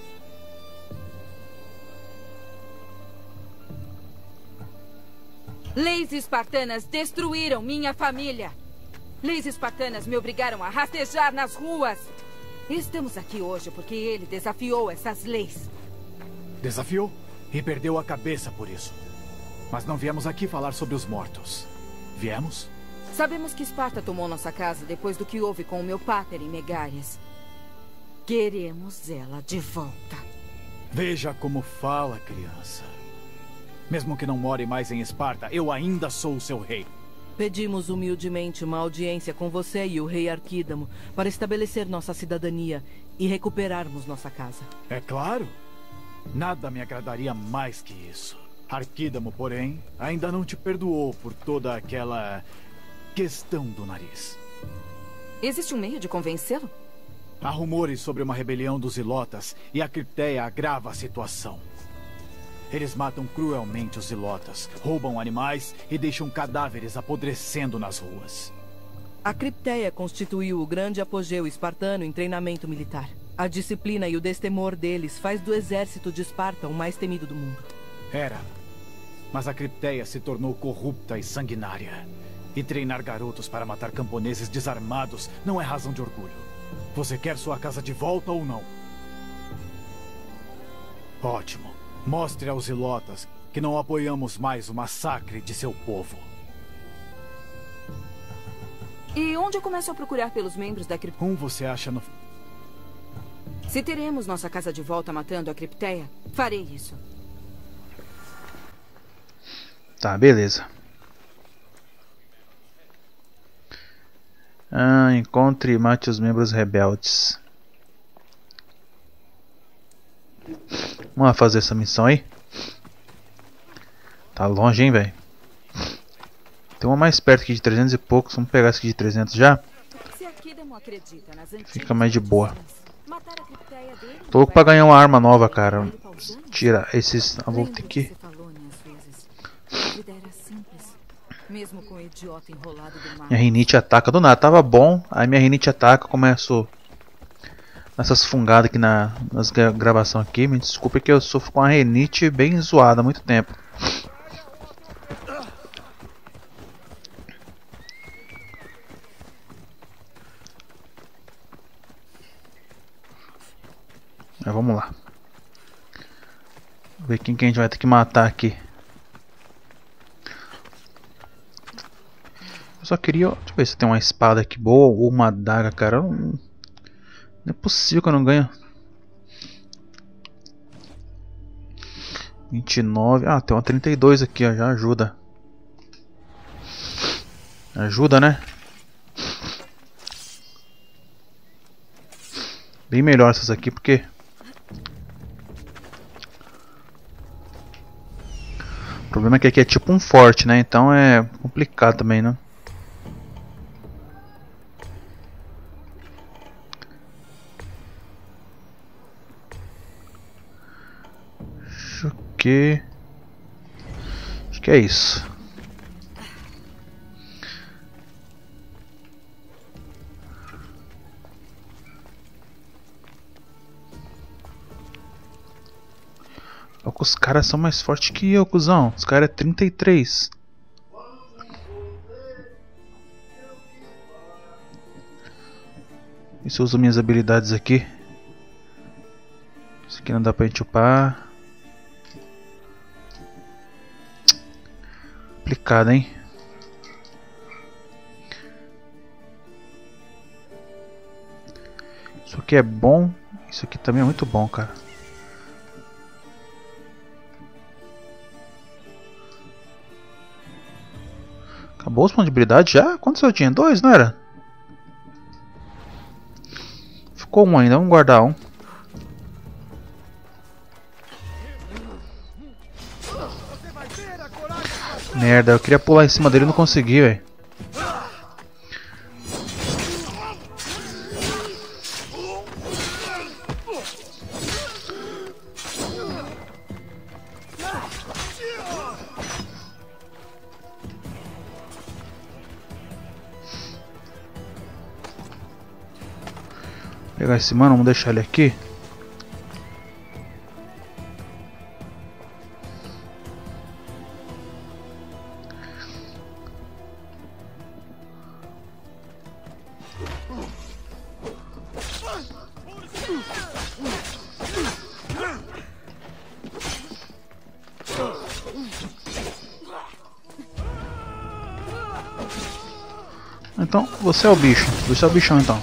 Leis espartanas destruíram minha família. Leis espartanas me obrigaram a rastejar nas ruas. Estamos aqui hoje porque ele desafiou essas leis. Desafiou e perdeu a cabeça por isso. Mas não viemos aqui falar sobre os mortos. Viemos? Sabemos que Esparta tomou nossa casa depois do que houve com o meu páter em Megárias. Queremos ela de volta. Veja como fala, criança. Mesmo que não more mais em Esparta, eu ainda sou o seu rei. Pedimos humildemente uma audiência com você e o rei Arquídamo para estabelecer nossa cidadania e recuperarmos nossa casa. É claro. Nada me agradaria mais que isso. Arquídamo, porém, ainda não te perdoou por toda aquela questão do nariz. Existe um meio de convencê-lo? Há rumores sobre uma rebelião dos Ilotas e a Cripteia agrava a situação. Eles matam cruelmente os Ilotas, roubam animais e deixam cadáveres apodrecendo nas ruas. A Cripteia constituiu o grande apogeu espartano em treinamento militar. A disciplina e o destemor deles faz do exército de Esparta o mais temido do mundo. Era. Mas a Cripteia se tornou corrupta e sanguinária. E treinar garotos para matar camponeses desarmados não é razão de orgulho. Você quer sua casa de volta ou não? Ótimo. Mostre aos Ilotas que não apoiamos mais o massacre de seu povo. E onde eu começo a procurar pelos membros da Cripteia? Você acha no... Se teremos nossa casa de volta matando a Cripteia, farei isso. Tá, beleza. Encontre e mate os membros rebeldes. Vamos lá fazer essa missão aí. Tá longe, hein, velho. Tem uma mais perto aqui de 300 e poucos. Vamos pegar essa aqui de 300 já. Fica mais de boa. Tô louco pra ganhar uma arma nova, cara. Tira esses avultos aqui. Minha rinite ataca do nada. Tava bom. Aí minha rinite ataca. Começo nessas fungadas aqui nas gravações aqui. Me desculpe que eu sofro com uma rinite bem zoada há muito tempo. Mas vamos lá. Ver quem que a gente vai ter que matar aqui. Eu só queria... Deixa eu ver se tem uma espada aqui boa ou uma adaga, cara. Não é possível que eu não ganhe. 29. Ah, tem uma 32 aqui, ó. Já ajuda. Ajuda, né? Bem melhor essas aqui, porque... O problema é que aqui é tipo um forte, né? Então é complicado também, né? Acho que é isso. Os caras são mais fortes que eu, cuzão. Os caras é 33. E se eu uso minhas habilidades aqui? Isso aqui não dá pra gente upar. Complicado, hein? Isso aqui é bom. Isso aqui também é muito bom, cara. Acabou os pontos de habilidade já? Quantos eu tinha? 2, não era? Ficou um ainda, vamos guardar um. Merda, eu queria pular em cima dele e não consegui, velho. Pegar esse mano, vamos deixar ele aqui. Então, você é o bicho. Você é o bichão, então.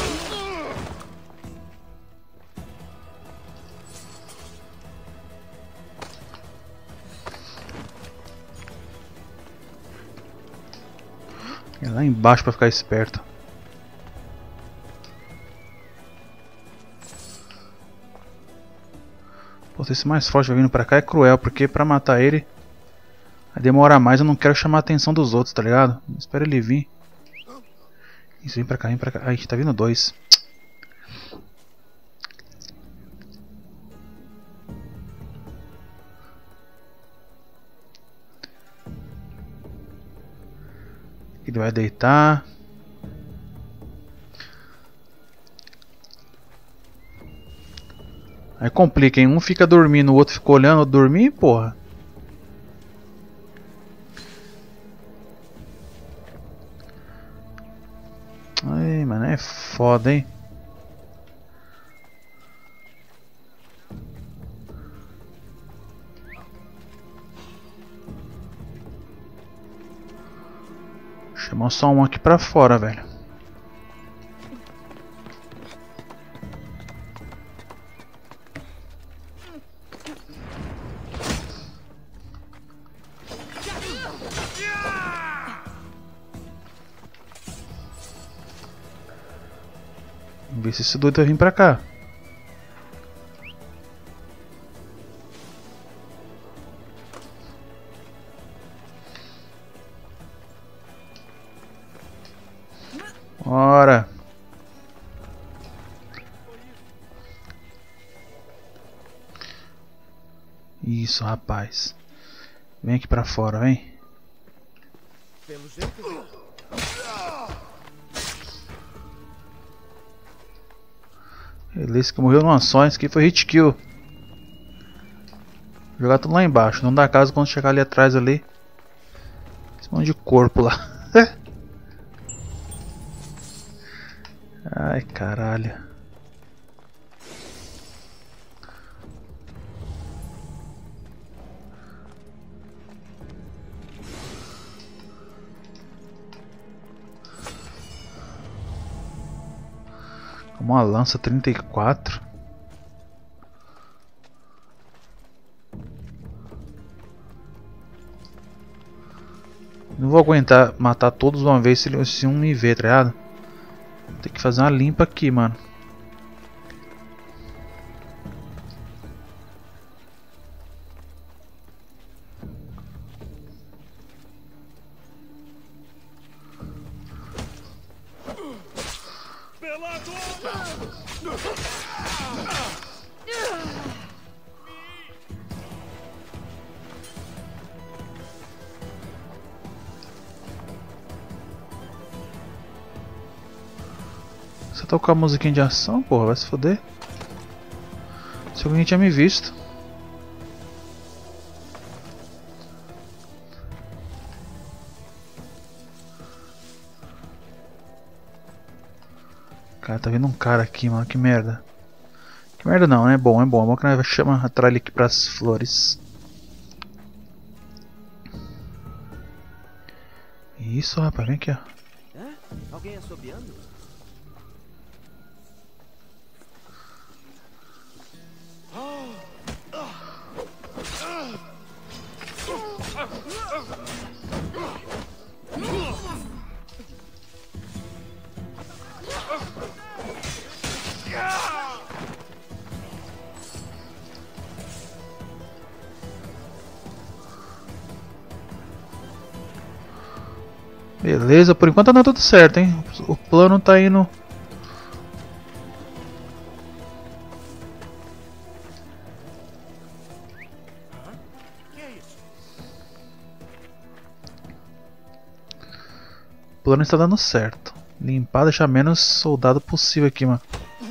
É lá embaixo pra ficar esperto. Pô, se esse mais forte vai vindo pra cá é cruel, porque pra matar ele vai demorar mais. Eu não quero chamar a atenção dos outros, tá ligado? Espera ele vir. Isso, vem pra cá, vem pra cá. Ai, tá vindo 2. Ele vai deitar. Aí complica, hein? Um fica dormindo, o outro fica olhando, dormir, porra. Ai, mano, é foda, hein? Chamou só um aqui pra fora, velho. Vamos ver se esse doido vai vir pra cá. Ora. Isso, rapaz. Vem aqui pra fora, vem. Pelo jeito. Beleza, que morreu numa só. Esse aqui foi hit kill. Vou jogar tudo lá embaixo. Não dá caso quando chegar ali atrás ali. Esse monte de corpo lá. Ai, caralho. Uma lança 34. Não vou aguentar matar todos de uma vez se um me ver, tá ligado? Tem que fazer uma limpa aqui, mano. Você tocar a musiquinha de ação, porra, vai se foder. Se alguém tinha me visto. Cara, tá vindo um cara aqui, mano, que merda. Que merda não, né? É bom, é bom. É bom que nós vai chamar a tralha aqui pras flores. Isso, rapaz, vem aqui, ó. É? Alguém assobiando? Beleza, por enquanto tá dando tudo certo, hein? O plano tá indo. O plano está dando certo. Limpar, deixar menos soldado possível aqui, mano.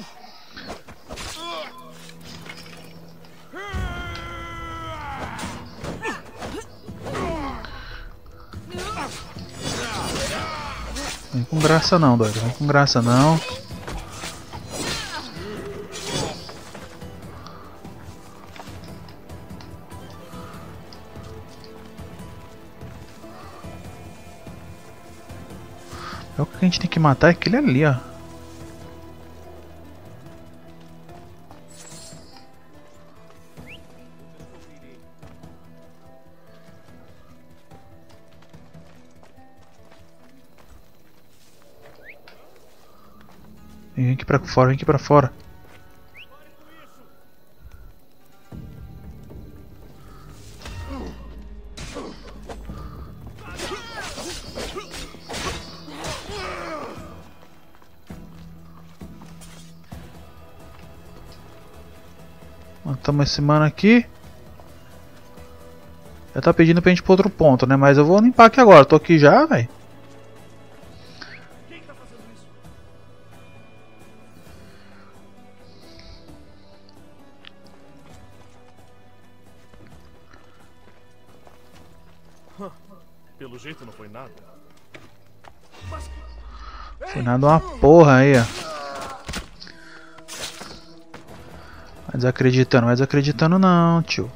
Vem com graça não, doido. Vem com graça não. É o que a gente tem que matar, é aquele ali, ó. Vem aqui pra fora, vem aqui pra fora. Matamos esse mano aqui. Já tá pedindo pra gente ir pra outro ponto, né? Mas eu vou limpar aqui agora. Tô aqui já, velho. Pelo jeito não foi nada. Foi nada uma porra aí, ó. Vai desacreditando não, tio.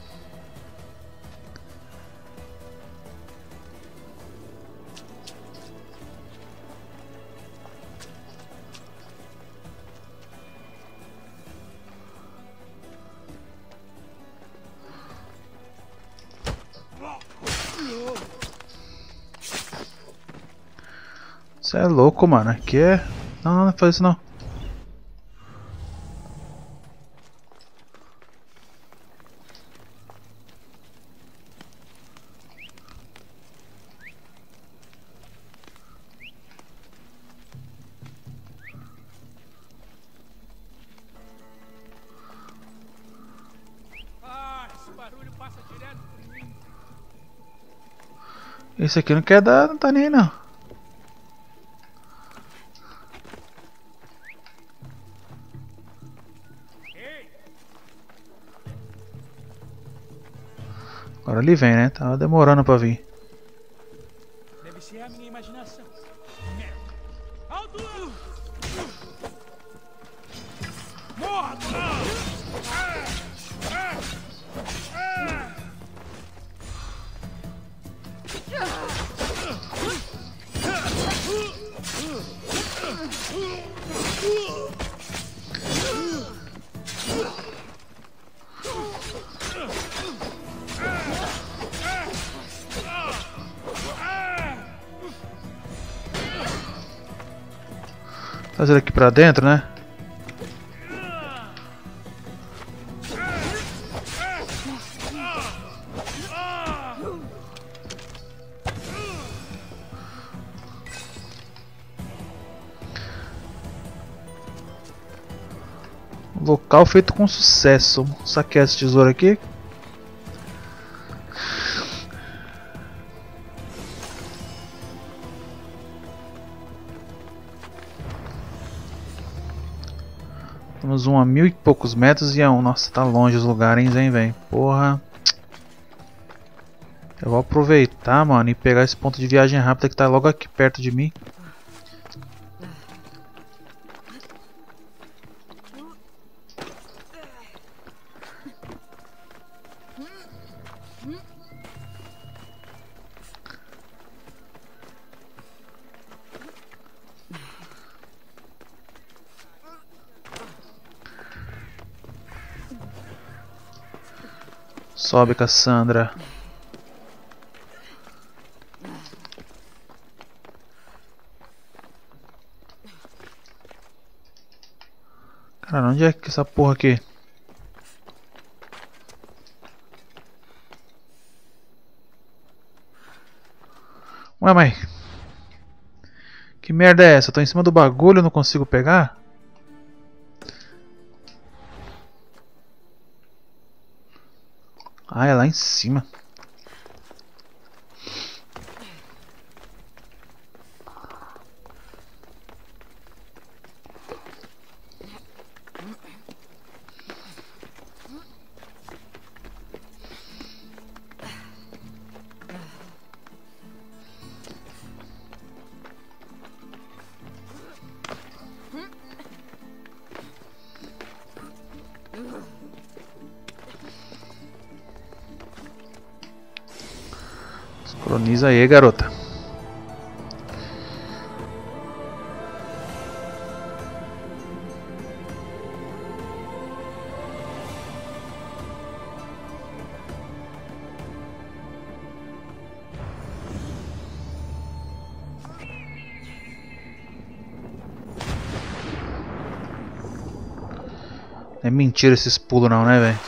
Você é louco, mano. Aqui é... Não faz isso não. Esse barulho passa direto por mim. Esse aqui não quer dar, não tá nem aí, não. Agora ele vem, né? Tava demorando pra vir. Deve ser a minha imaginação. Alto! Morta! Trazer aqui pra dentro, né? Local feito com sucesso. Vou saquear esse tesouro aqui. Temos um a 1000 e poucos metros e a um. Nossa, tá longe os lugares, hein, velho. Porra. Eu vou aproveitar, mano, e pegar esse ponto de viagem rápida que tá logo aqui perto de mim. Sobe, Cassandra. Cara, onde é que essa porra aqui? Ué, mãe. Que merda é essa? Eu tô em cima do bagulho e não consigo pegar? Ah, é lá em cima. Sincroniza aí, garota. É mentira esses pulos não, né, velho?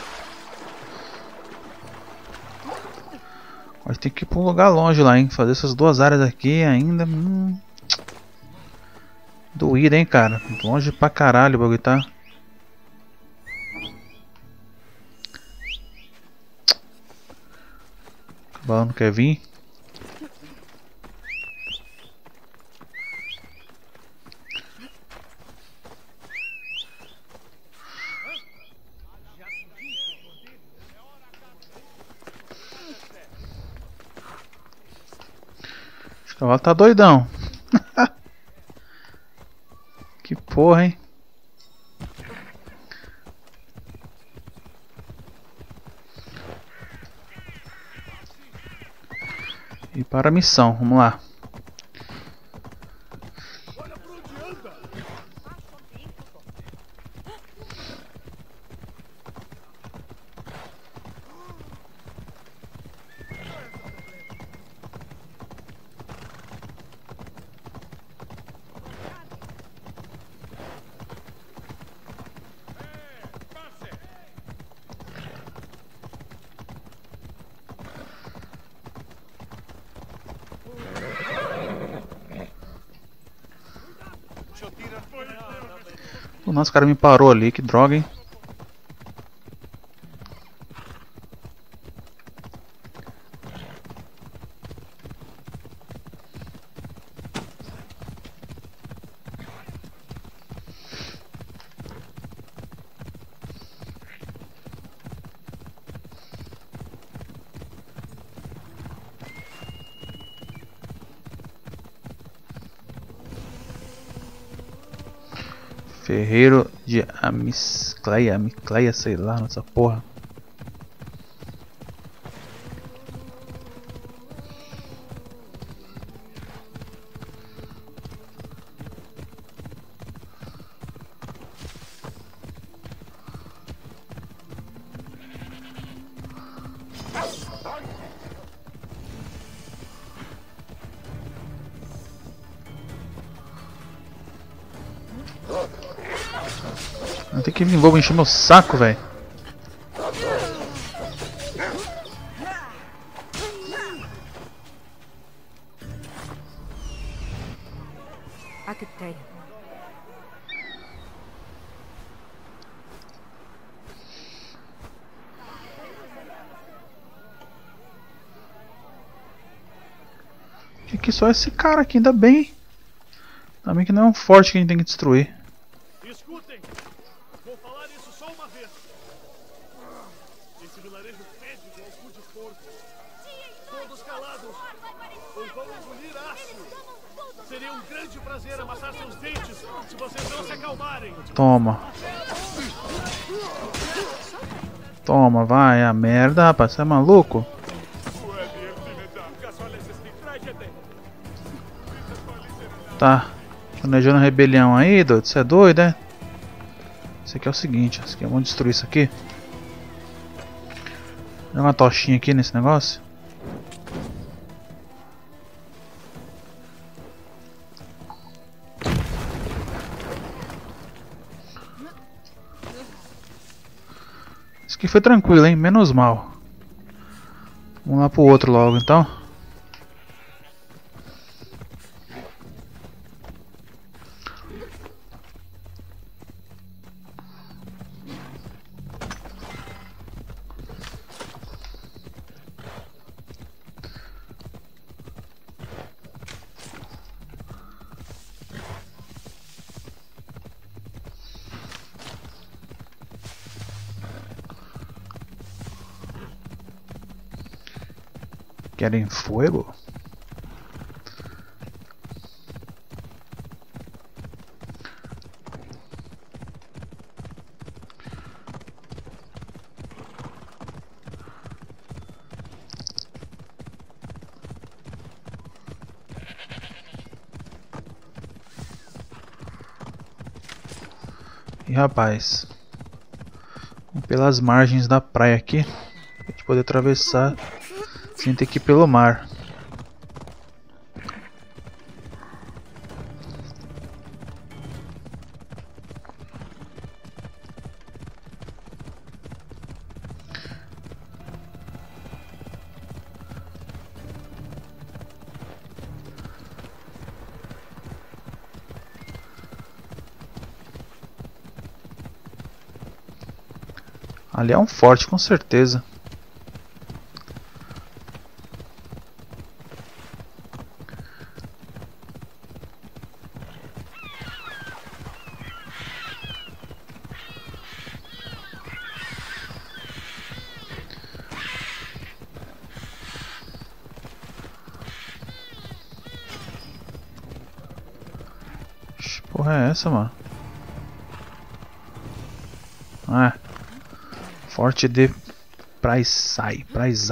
Mas tem que ir pra um lugar longe lá, hein? Fazer essas duas áreas aqui ainda. Doído, hein, cara? Longe pra caralho o bagulho, tá? O balão não quer vir. O cavalo tá doidão. Que porra, hein? E para a missão, vamos lá. Nossa, o cara me parou ali, que droga, hein? Ferreiro de Amicleia, sei lá, nessa porra. Tem que vir lobo encher meu saco, velho. Acteia. Que só esse cara aqui, ainda bem. Ainda bem que não é um forte que a gente tem que destruir. Escutem! Vou falar isso só uma vez. Esse vilarejo fede igual cu de porco. Todos calados, ou vão engolir aço. Seria um grande prazer amassar seus dentes se vocês não se acalmarem. Toma. Toma, vai a merda, rapaz, você é maluco? Tá planejando rebelião aí, doido? Você é doido, é? Isso aqui é o seguinte, vamos destruir isso aqui. Joga uma tochinha aqui nesse negócio. Isso aqui foi tranquilo, hein? Menos mal. Vamos lá pro outro logo, então. Querem fogo? E rapaz, vamos pelas margens da praia aqui, pra gente poder atravessar sem ter que ir pelo mar. Ali é um forte, com certeza. Que porra é essa, mano? Ah, Forte de Praizai.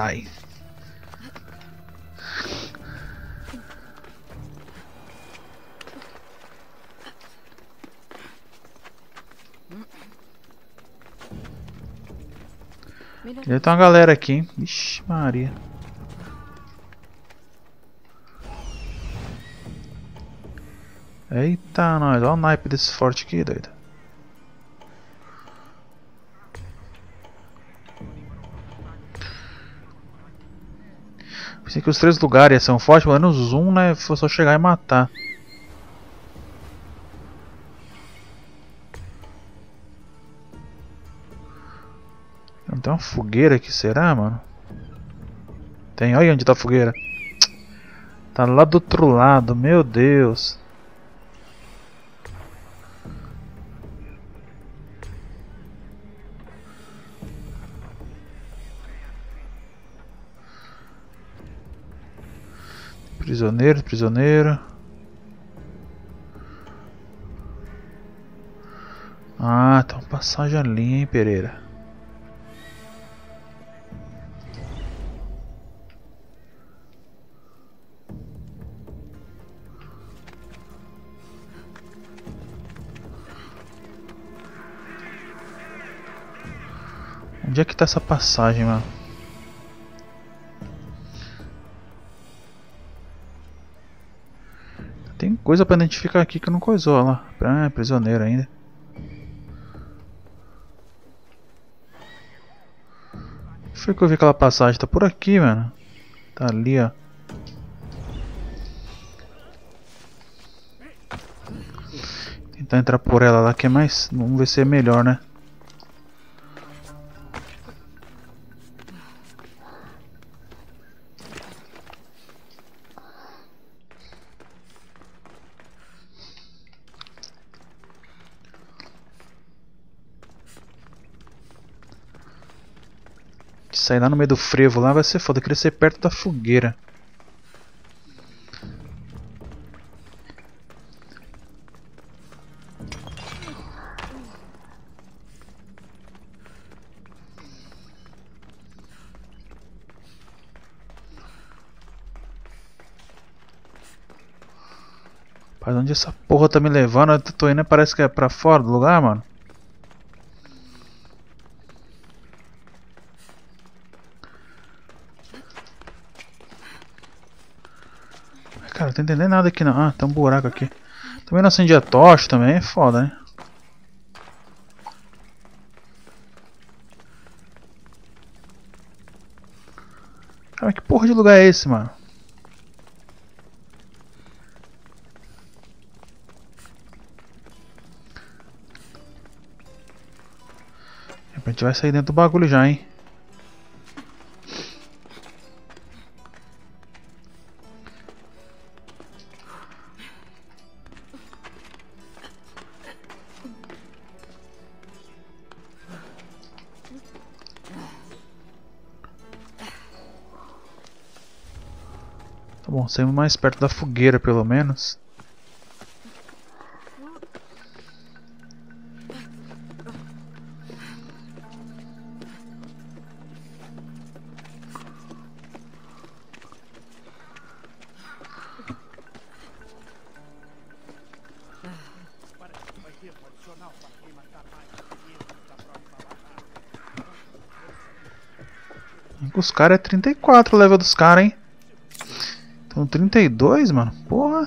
Deve ter uma galera aqui, hein? Vixe Maria. Eita, nós. Olha o naipe desse forte aqui, doido. Pensei que os 3 lugares são fortes, mas no zoom, né? Foi só chegar e matar. Não tem uma fogueira aqui, será, mano? Tem, olha onde tá a fogueira. Tá lá do outro lado, meu Deus. Prisioneiro. Ah, tem uma passagem ali, hein, Pereira. Onde é que tá essa passagem, mano? Tem coisa pra identificar aqui que eu não coisou, olha lá. Ah, prisioneiro ainda. Foi que eu vi aquela passagem, tá por aqui, mano. Tá ali, ó. Tentar entrar por ela lá que é mais... Vamos ver se é melhor, né? Sair lá no meio do frevo lá vai ser foda, eu queria ser perto da fogueira. Rapaz, onde essa porra tá me levando? Eu tô indo, parece que é pra fora do lugar, mano. Cara, não tô entendendo nada aqui não. Ah, tem um buraco aqui. Também não acendi a tocha também, é foda, né? Cara, que porra de lugar é esse, mano? A gente vai sair dentro do bagulho já, hein? Tá bom, saímos mais perto da fogueira pelo menos. Os caras é 34 o level dos caras, hein? Então 32, mano. Porra.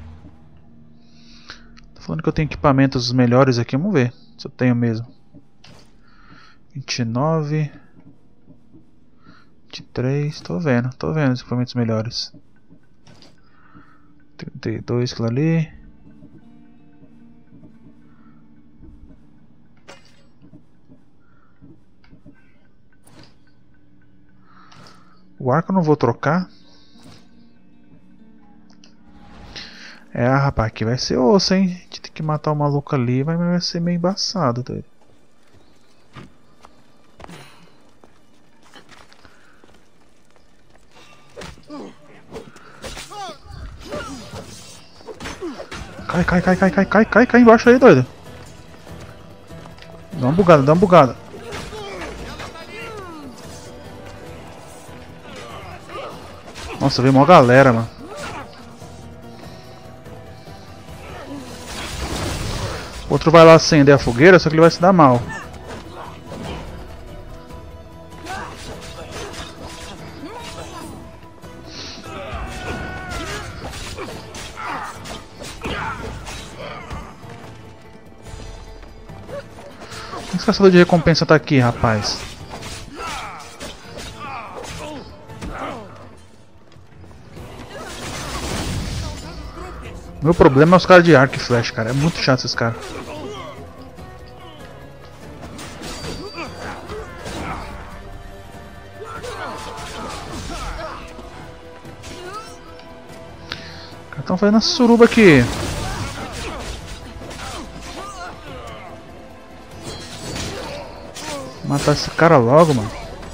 Tô falando que eu tenho equipamentos melhores aqui. Vamos ver se eu tenho mesmo. 29. 23. Tô vendo os equipamentos melhores. 32, aquilo ali. O arco eu não vou trocar. É, rapaz, aqui vai ser osso, hein? A gente tem que matar o maluco ali, mas vai ser meio embaçado, tá? Cai embaixo aí, doido. Dá uma bugada. Nossa, veio uma galera, mano. O outro vai lá acender a fogueira, só que ele vai se dar mal. Esse caçador de recompensa tá aqui, rapaz. Meu problema é os caras de arco e flecha, cara. É muito chato esses caras. Os caras estão fazendo a suruba aqui. Matar esse cara logo, mano.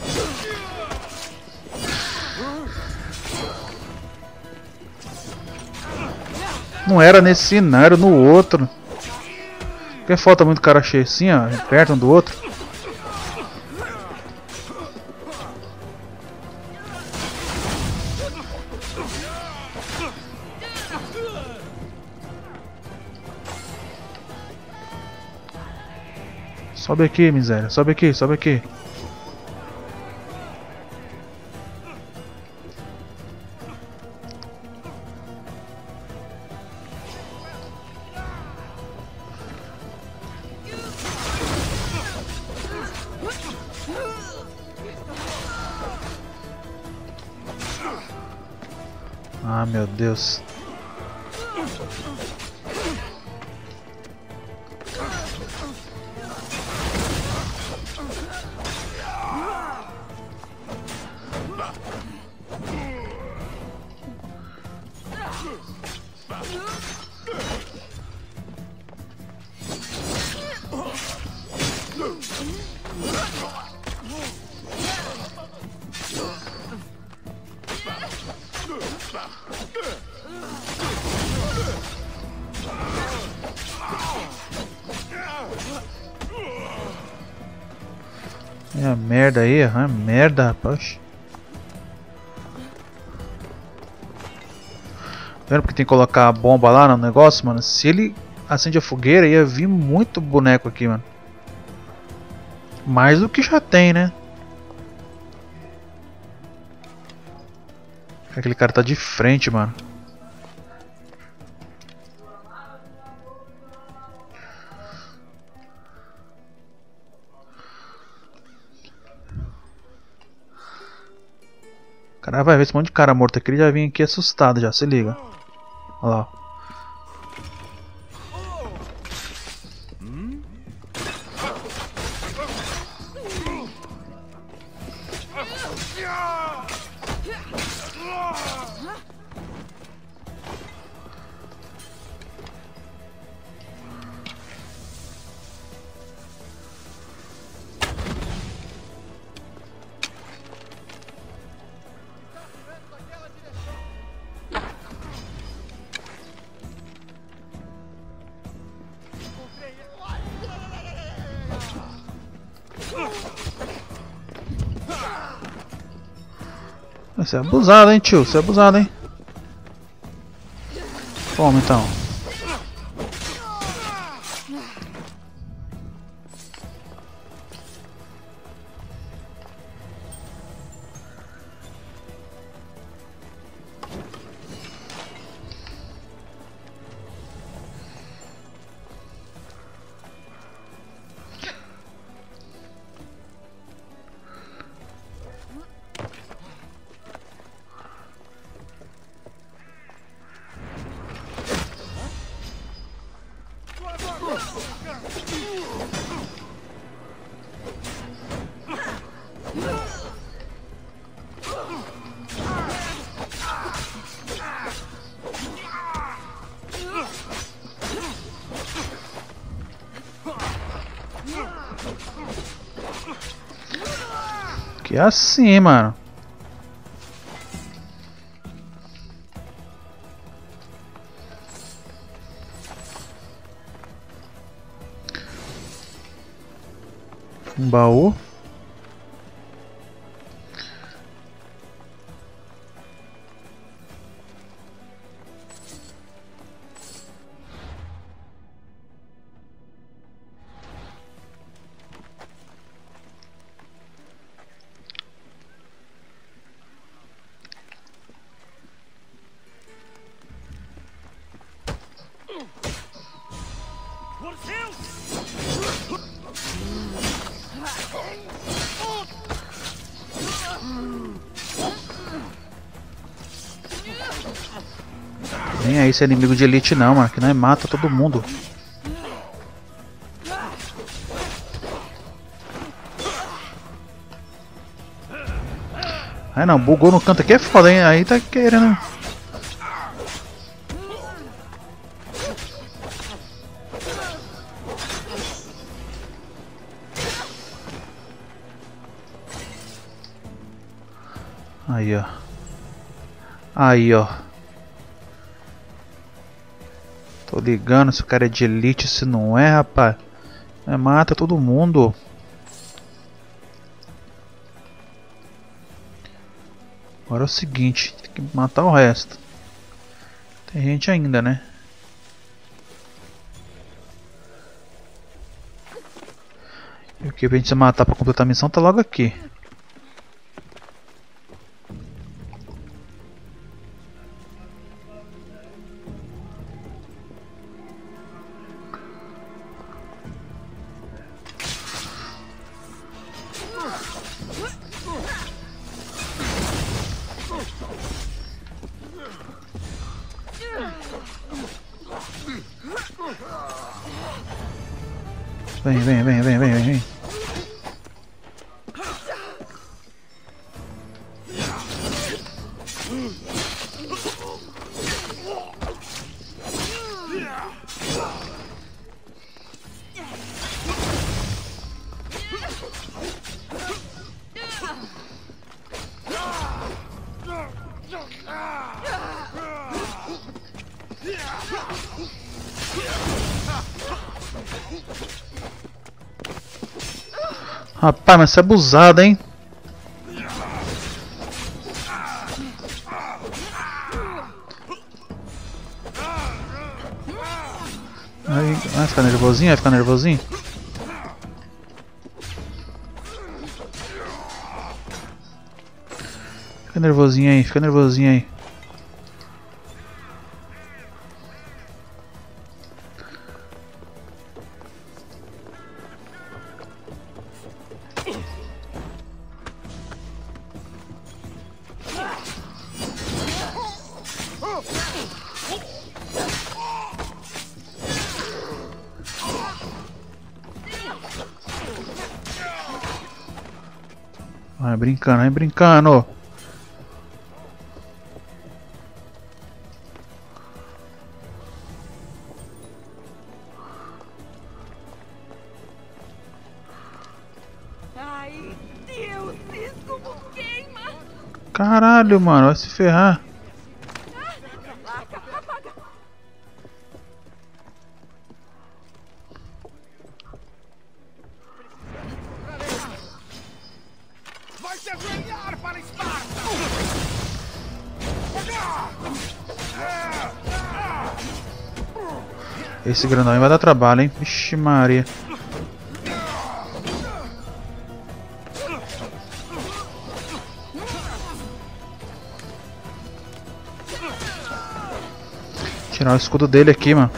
Não era nesse, não era no outro. Porque falta muito cara cheio assim, ó, perto um do outro. Sobe aqui, miséria. Sobe aqui, sobe aqui. Ah, meu Deus. É a merda aí, é a merda, rapaz. Vendo porque tem que colocar a bomba lá no negócio, mano? Se ele acende a fogueira, ia vir muito boneco aqui, mano. Mais do que já tem, né? Aquele cara tá de frente, mano. Cara, vai ver esse monte de cara morto aqui, ele já vem aqui assustado já, se liga. Olha lá. Você é abusado, hein, tio? Você é abusado, hein? Toma, então. Que é assim, mano. Um baú. Nem aí esse é inimigo de elite não, mano, que nós mata todo mundo. Ai não, bugou no canto aqui é foda, hein? Aí tá querendo. Aí, ó. Aí, ó. Tô ligando se o cara é de elite, se não é, rapaz. Mata todo mundo. Agora é o seguinte, tem que matar o resto. Tem gente ainda, né? E o que a gente precisa matar pra completar a missão tá logo aqui. Vem. Rapaz, mas você é abusado, hein? Aí, vai ficar nervosinho? Vai ficar nervosinho? Fica nervosinho aí, fica nervosinho aí. Vai brincando, vai brincando. Ai, Deus, isso como queima! Caralho, mano, vai se ferrar. Vai se ajoelhar para Esparta! Esse grandão aí vai dar trabalho, hein? Vixe Maria. Tirar o escudo dele aqui, mano.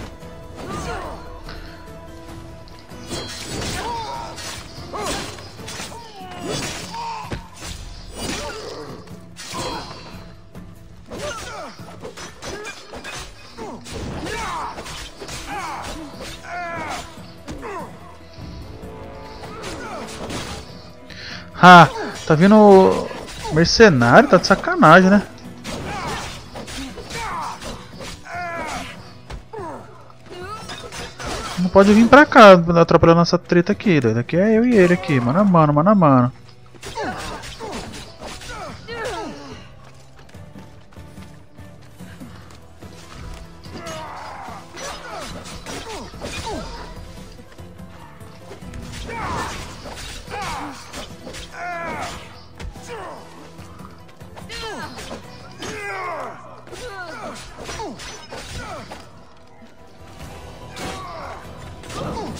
Ah, tá vindo mercenário, tá de sacanagem, né? Não pode vir pra cá atrapalhar nossa treta aqui, doido. Aqui é eu e ele aqui, mano a mano, mano a mano.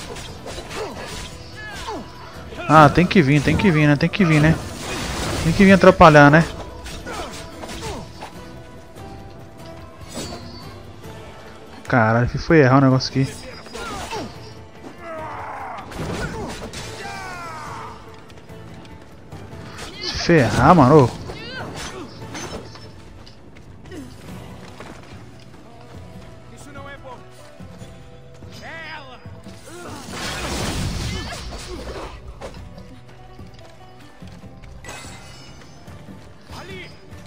Ah, tem que vir, né? Tem que vir, né? Tem que vir atrapalhar, né? Caralho, foi errar o negócio aqui. Se ferrar, mano. Isso não é bom. É ela. Ali.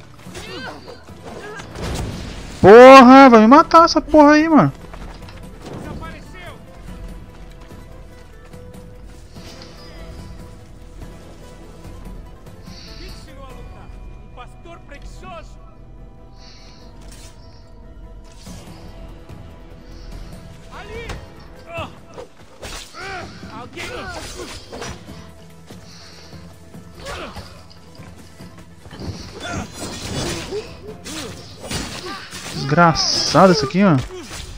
Porra, vai me matar essa porra aí, mano. Desapareceu. Quem te ensinou a lutar? Um pastor preguiçoso? Ali. Alguém. Desgraçado isso aqui, mano.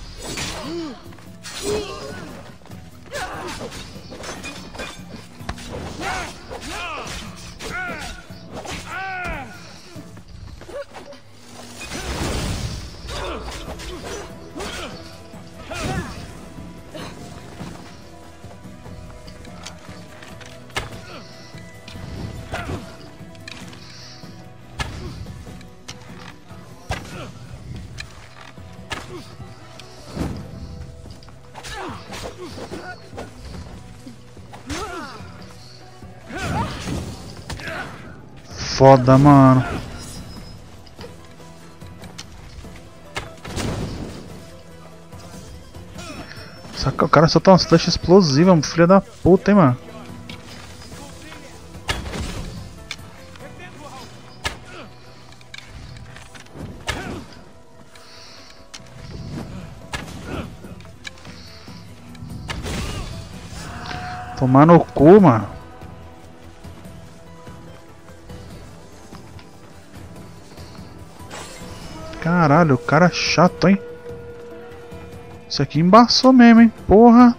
Foda, mano. Saca, o cara soltou umas flechas explosivas, filho da puta, hein, mano. Tomar no cu, mano. Caralho, o cara é chato, hein? Isso aqui embaçou mesmo, hein? Porra.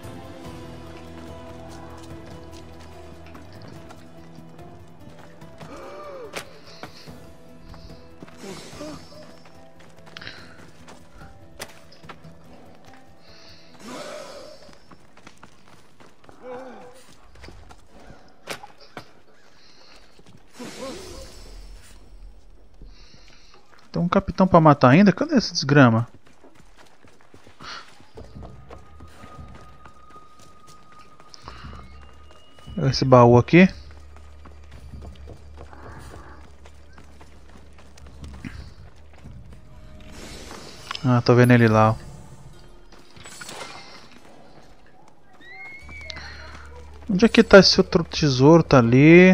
Tem um capitão pra matar ainda? Cadê esse desgrama? Pega esse baú aqui. Ah, tô vendo ele lá, ó. Onde é que tá esse outro tesouro? Tá ali.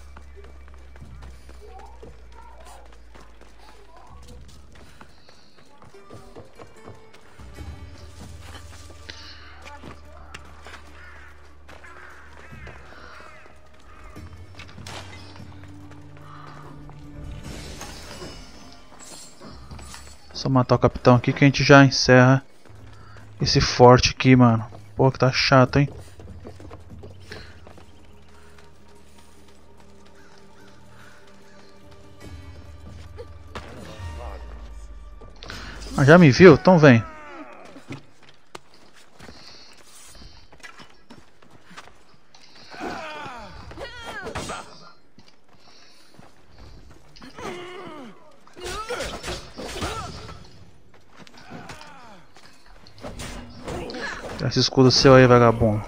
Só matar o capitão aqui que a gente já encerra esse forte aqui, mano. Pô, que tá chato, hein? Ah, já me viu? Então vem. Esse escudo seu aí, vagabundo.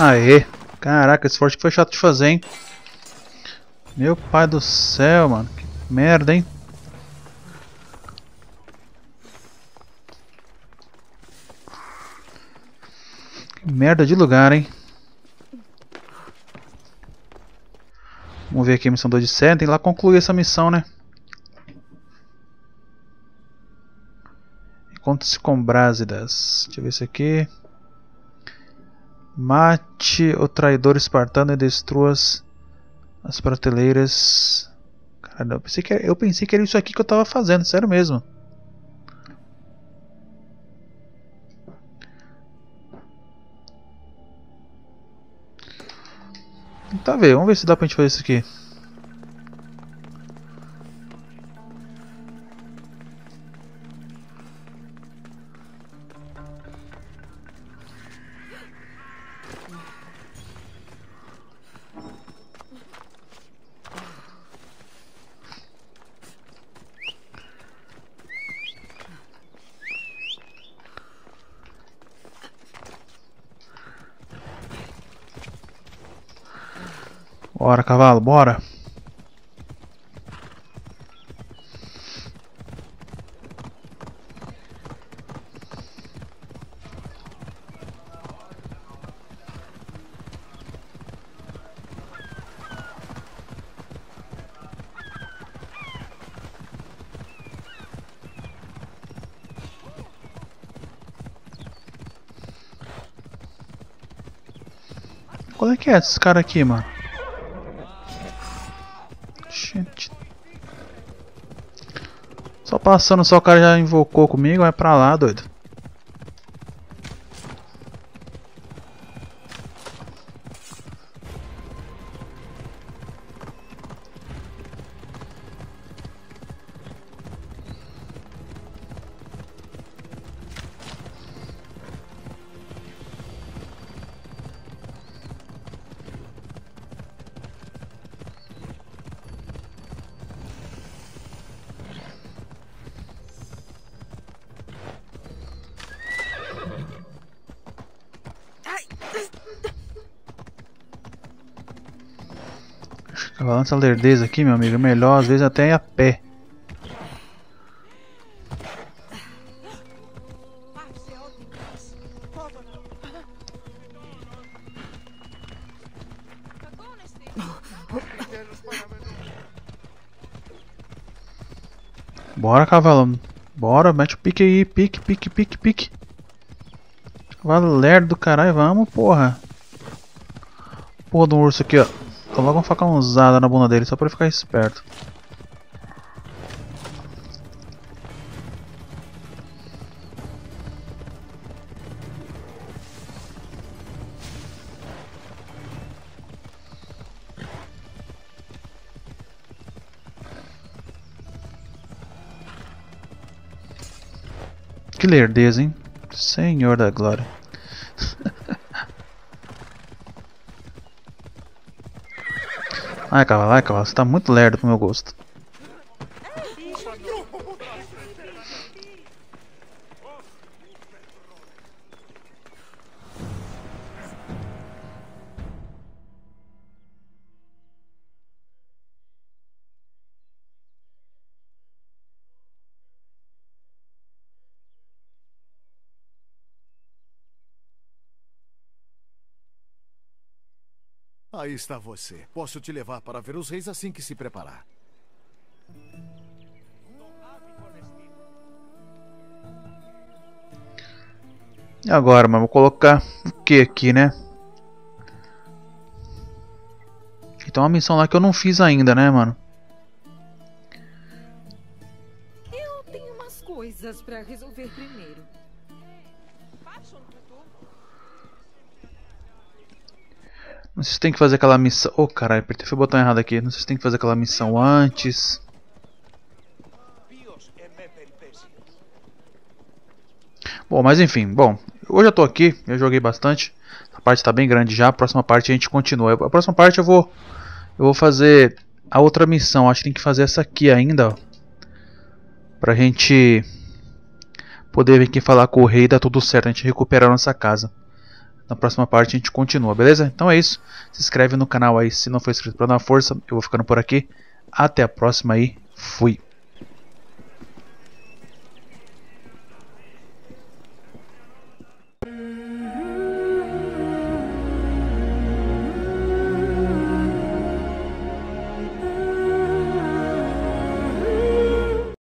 Aê! Caraca, esse forte foi chato de fazer, hein? Meu pai do céu, mano. Que merda, hein? Que merda de lugar, hein? Vamos ver aqui a missão 2 de 7. Tem que ir lá concluir essa missão, né? Encontre-se com Brásidas. Deixa eu ver isso aqui. Mate o traidor espartano e destrua as prateleiras. Caralho, eu pensei que era isso aqui que eu tava fazendo, sério mesmo. Tá vendo? Vamos ver se dá pra gente fazer isso aqui. Bora, cavalo, bora! Qual é que é esses caras aqui, mano? Gente. Só passando, só o cara já invocou comigo, vai pra lá, doido. Cavalo dessa lerdeza aqui, meu amigo, é melhor às vezes até ir a pé. Bora, cavalo. Bora, mete o pique aí. Pique, pique, pique, pique. Cavalo lerdo do caralho, vamos, porra. Porra do urso aqui, ó. Coloca uma facão usada na bunda dele, só pra ele ficar esperto. Que lerdeza, hein? Senhor da glória. Ai, cavalo, você tá muito lerdo pro meu gosto. Aí está você. Posso te levar para ver os reis assim que se preparar. E agora, mano? Vou colocar o que aqui, né? Então uma missão lá que eu não fiz ainda, né, mano? Eu tenho umas coisas pra resolver primeiro. Não sei se tem que fazer aquela missão... Oh, caralho, apertei o botão errado aqui. Não sei se tem que fazer aquela missão antes. Bom, mas enfim. Bom, hoje eu tô aqui. Eu joguei bastante. A parte tá bem grande já. A próxima parte a gente continua. A próxima parte eu vou fazer a outra missão. Acho que tem que fazer essa aqui ainda, ó. Pra gente poder vir aqui falar com o rei e dar tudo certo. A gente recuperar a nossa casa. Na próxima parte a gente continua, beleza? Então é isso. Se inscreve no canal aí se não for inscrito para dar uma força. Eu vou ficando por aqui. Até a próxima aí. Fui.